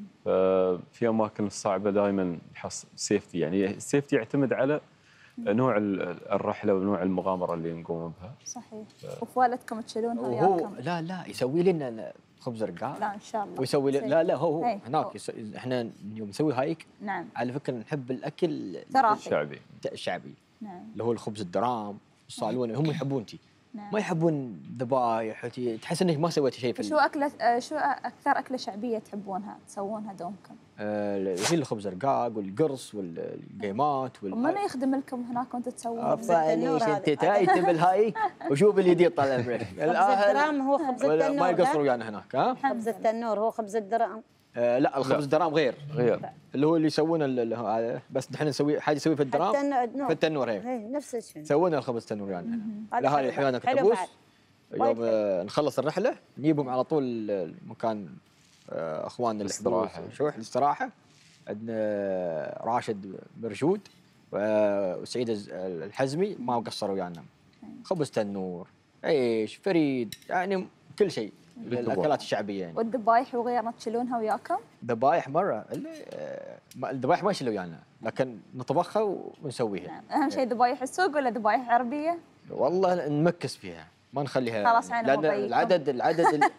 في اماكن الصعبه دائما نحصل سيفتي، يعني السيفتي يعتمد على نوع الرحله ونوع المغامره اللي نقوم بها. صحيح. وفوالدكم تشيلونها وهو وياكم؟ لا يسوي لنا خبز رقاق. لا ان شاء الله. ويسوي لا هو هي. هناك احنا يوم نسوي هايك نعم. على فكره نحب الاكل تراثي. الشعبي نعم. اللي هو الخبز الدرام الصالون. هم يحبون نعم. ما يحبون ذبايح، تحس انك ما سويت شيء في شو اكثر اكله شعبيه تحبونها تسوونها دومكم؟ هي الخبز الرقاق والقرص والقيمات ومن يخدم لكم هناك وانتم تسوون؟ ليش انت تايت بالهايك وشوف الجديد طال عمرك. خبز الدرام هو خبز التنور. ما يقصروا ويانا هناك. ها خبز التنور هو خبز الدرام. لا الخبز الدرام غير اللي هو اللي يسوونه بس نحن نسوي حاجه نسوي في الدرام في التنور. هي نفس الشيء سوينا الخبز التنور يعني الاهالي الحيوانات كتبوس. يوم نخلص الرحله نجيبهم على طول مكان اخواننا الاستراحه الاستراحه. عندنا راشد برشود وسعيد الحزمي ما قصروا ويانا. خبز تنور عيش فريد يعني كل شيء الاكلات الشعبيه يعني. والذبايح وغيرها تشيلونها وياكم؟ ذبايح مره الذبايح ما يشيلوا ويانا لكن نطبخها ونسويها. نعم. اهم شيء ذبايح السوق ولا ذبايح عربيه؟ والله نمكس فيها ما نخليها. خلاص عيني لان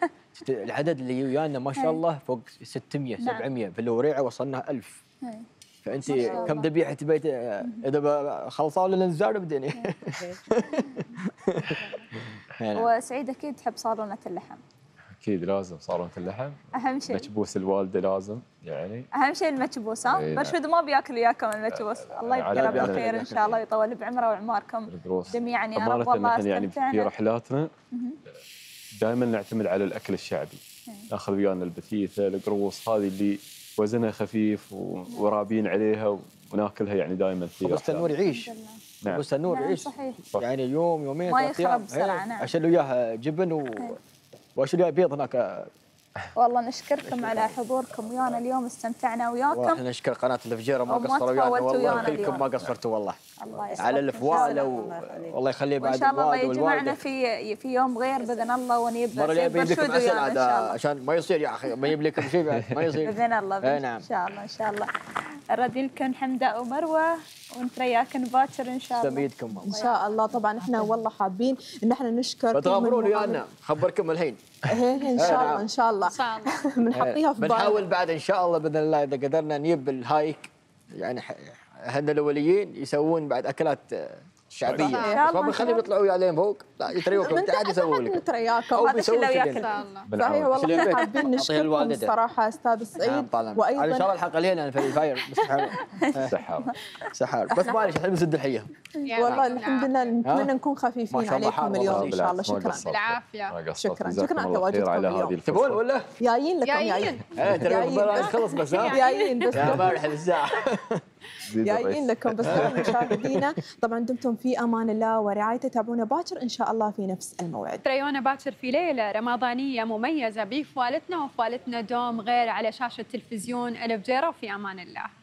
العدد اللي ويانا ما شاء الله فوق 600 700 في الوريعه وصلنا 1000. فانت كم ذبيحه تبيت اذا خلصوا لنا نزار بدني. وسعيد اكيد تحب صالونه اللحم. اكيد لازم صالونه اللحم، اهم شيء مكبوس الوالده لازم يعني. اهم شيء المكبوس. ها إيه. برشود ما بياكل وياكم المكبوس. الله يذكره بالخير ان شاء الله ويطول بعمره وعماركم جميعا يا رب. والله نحن يعني في استمتعنا. رحلاتنا دائما نعتمد على الاكل الشعبي. ناخذ ويانا البتيثه، القروص، هذه اللي وزنها خفيف ورابين عليها وناكلها يعني دائما في بس النور يعيش. نعم. بس النور يعيش. صحيح. يعني يوم يومين ما 3 ايام يخرب بسرعة، نعم. اشيل وياه جبن واشيل وياه بيض هناك. والله نشكركم على حضوركم ويانا اليوم، استمتعنا وياكم. واحنا نشكر قناه الفجيره ما وما قصروا ويانا تفوتوا والله، ويانا كلكم اليوم. ما قصرتوا والله الله يسعدك على إن شاء الفواله الله. والله يخليه بعد وان شاء الله الوالد يجمعنا والوالده. في يوم غير باذن الله، ونجيب المره الجايه بيجيب لكم عسل ويانا عاد ان شاء الله عشان ما يصير يا اخي ما يجيب لكم شيء بعد ما يصير. باذن الله. نعم. ان شاء الله ان شاء الله. نردي لكم حمده ومروه ونترياكم باكر ان شاء الله. سميدكم ان شاء الله. طبعا احنا والله حابين ان احنا نشكر بتغامرون ويانا خبركم الحين. ان شاء الله ان شاء الله ان شاء الله بنحطيها في بنحاول بالنا. بعد ان شاء الله باذن الله اذا قدرنا نجيب الهايك يعني اهلنا الاوليين يسوون بعد اكلات شعبيه، إن شاء بس ما الله. بنخليهم يطلعوا عليهم فوق، لا يتريوكم من عادي تحت يسوون احنا لكم نترياكم. او هذا الشيء بيسوون لو كذا. ان شاء الله. صحيح والله شيل احنا البيت. حابين أعطيها نشكركم الوالدة. الصراحه استاذ نعم سعيد. طبعا على ان شاء الله وايضا الحلقه لينا في الفاير سحار. سحار بس معلش الحين بنسد الحيه. والله الحمد لله نتمنى نكون ما خفيفين شاء الله حار عليكم اليوم ان شاء الله. بالعكس، ما شكرا. قصرت. بالعافية. ما قصرت. شكراً. جزاكم شكراً على الله خير تواجدكم على اليوم. هذه الفرصة. تبون ولا؟ جايين لكم جايين. جايين ايه ترى جايين. خلص بس ها جايين بس يا ما الحين الساعه جايين لكم. بس مشاهدينا طبعا دمتم في امان الله ورعايته. تابعونا باكر ان شاء الله في نفس الموعد. تريونا باكر في ليلة رمضانية مميزة بفوالتنا وفوالتنا دوم غير على شاشة تلفزيون الفجيرة، وفي أمان الله.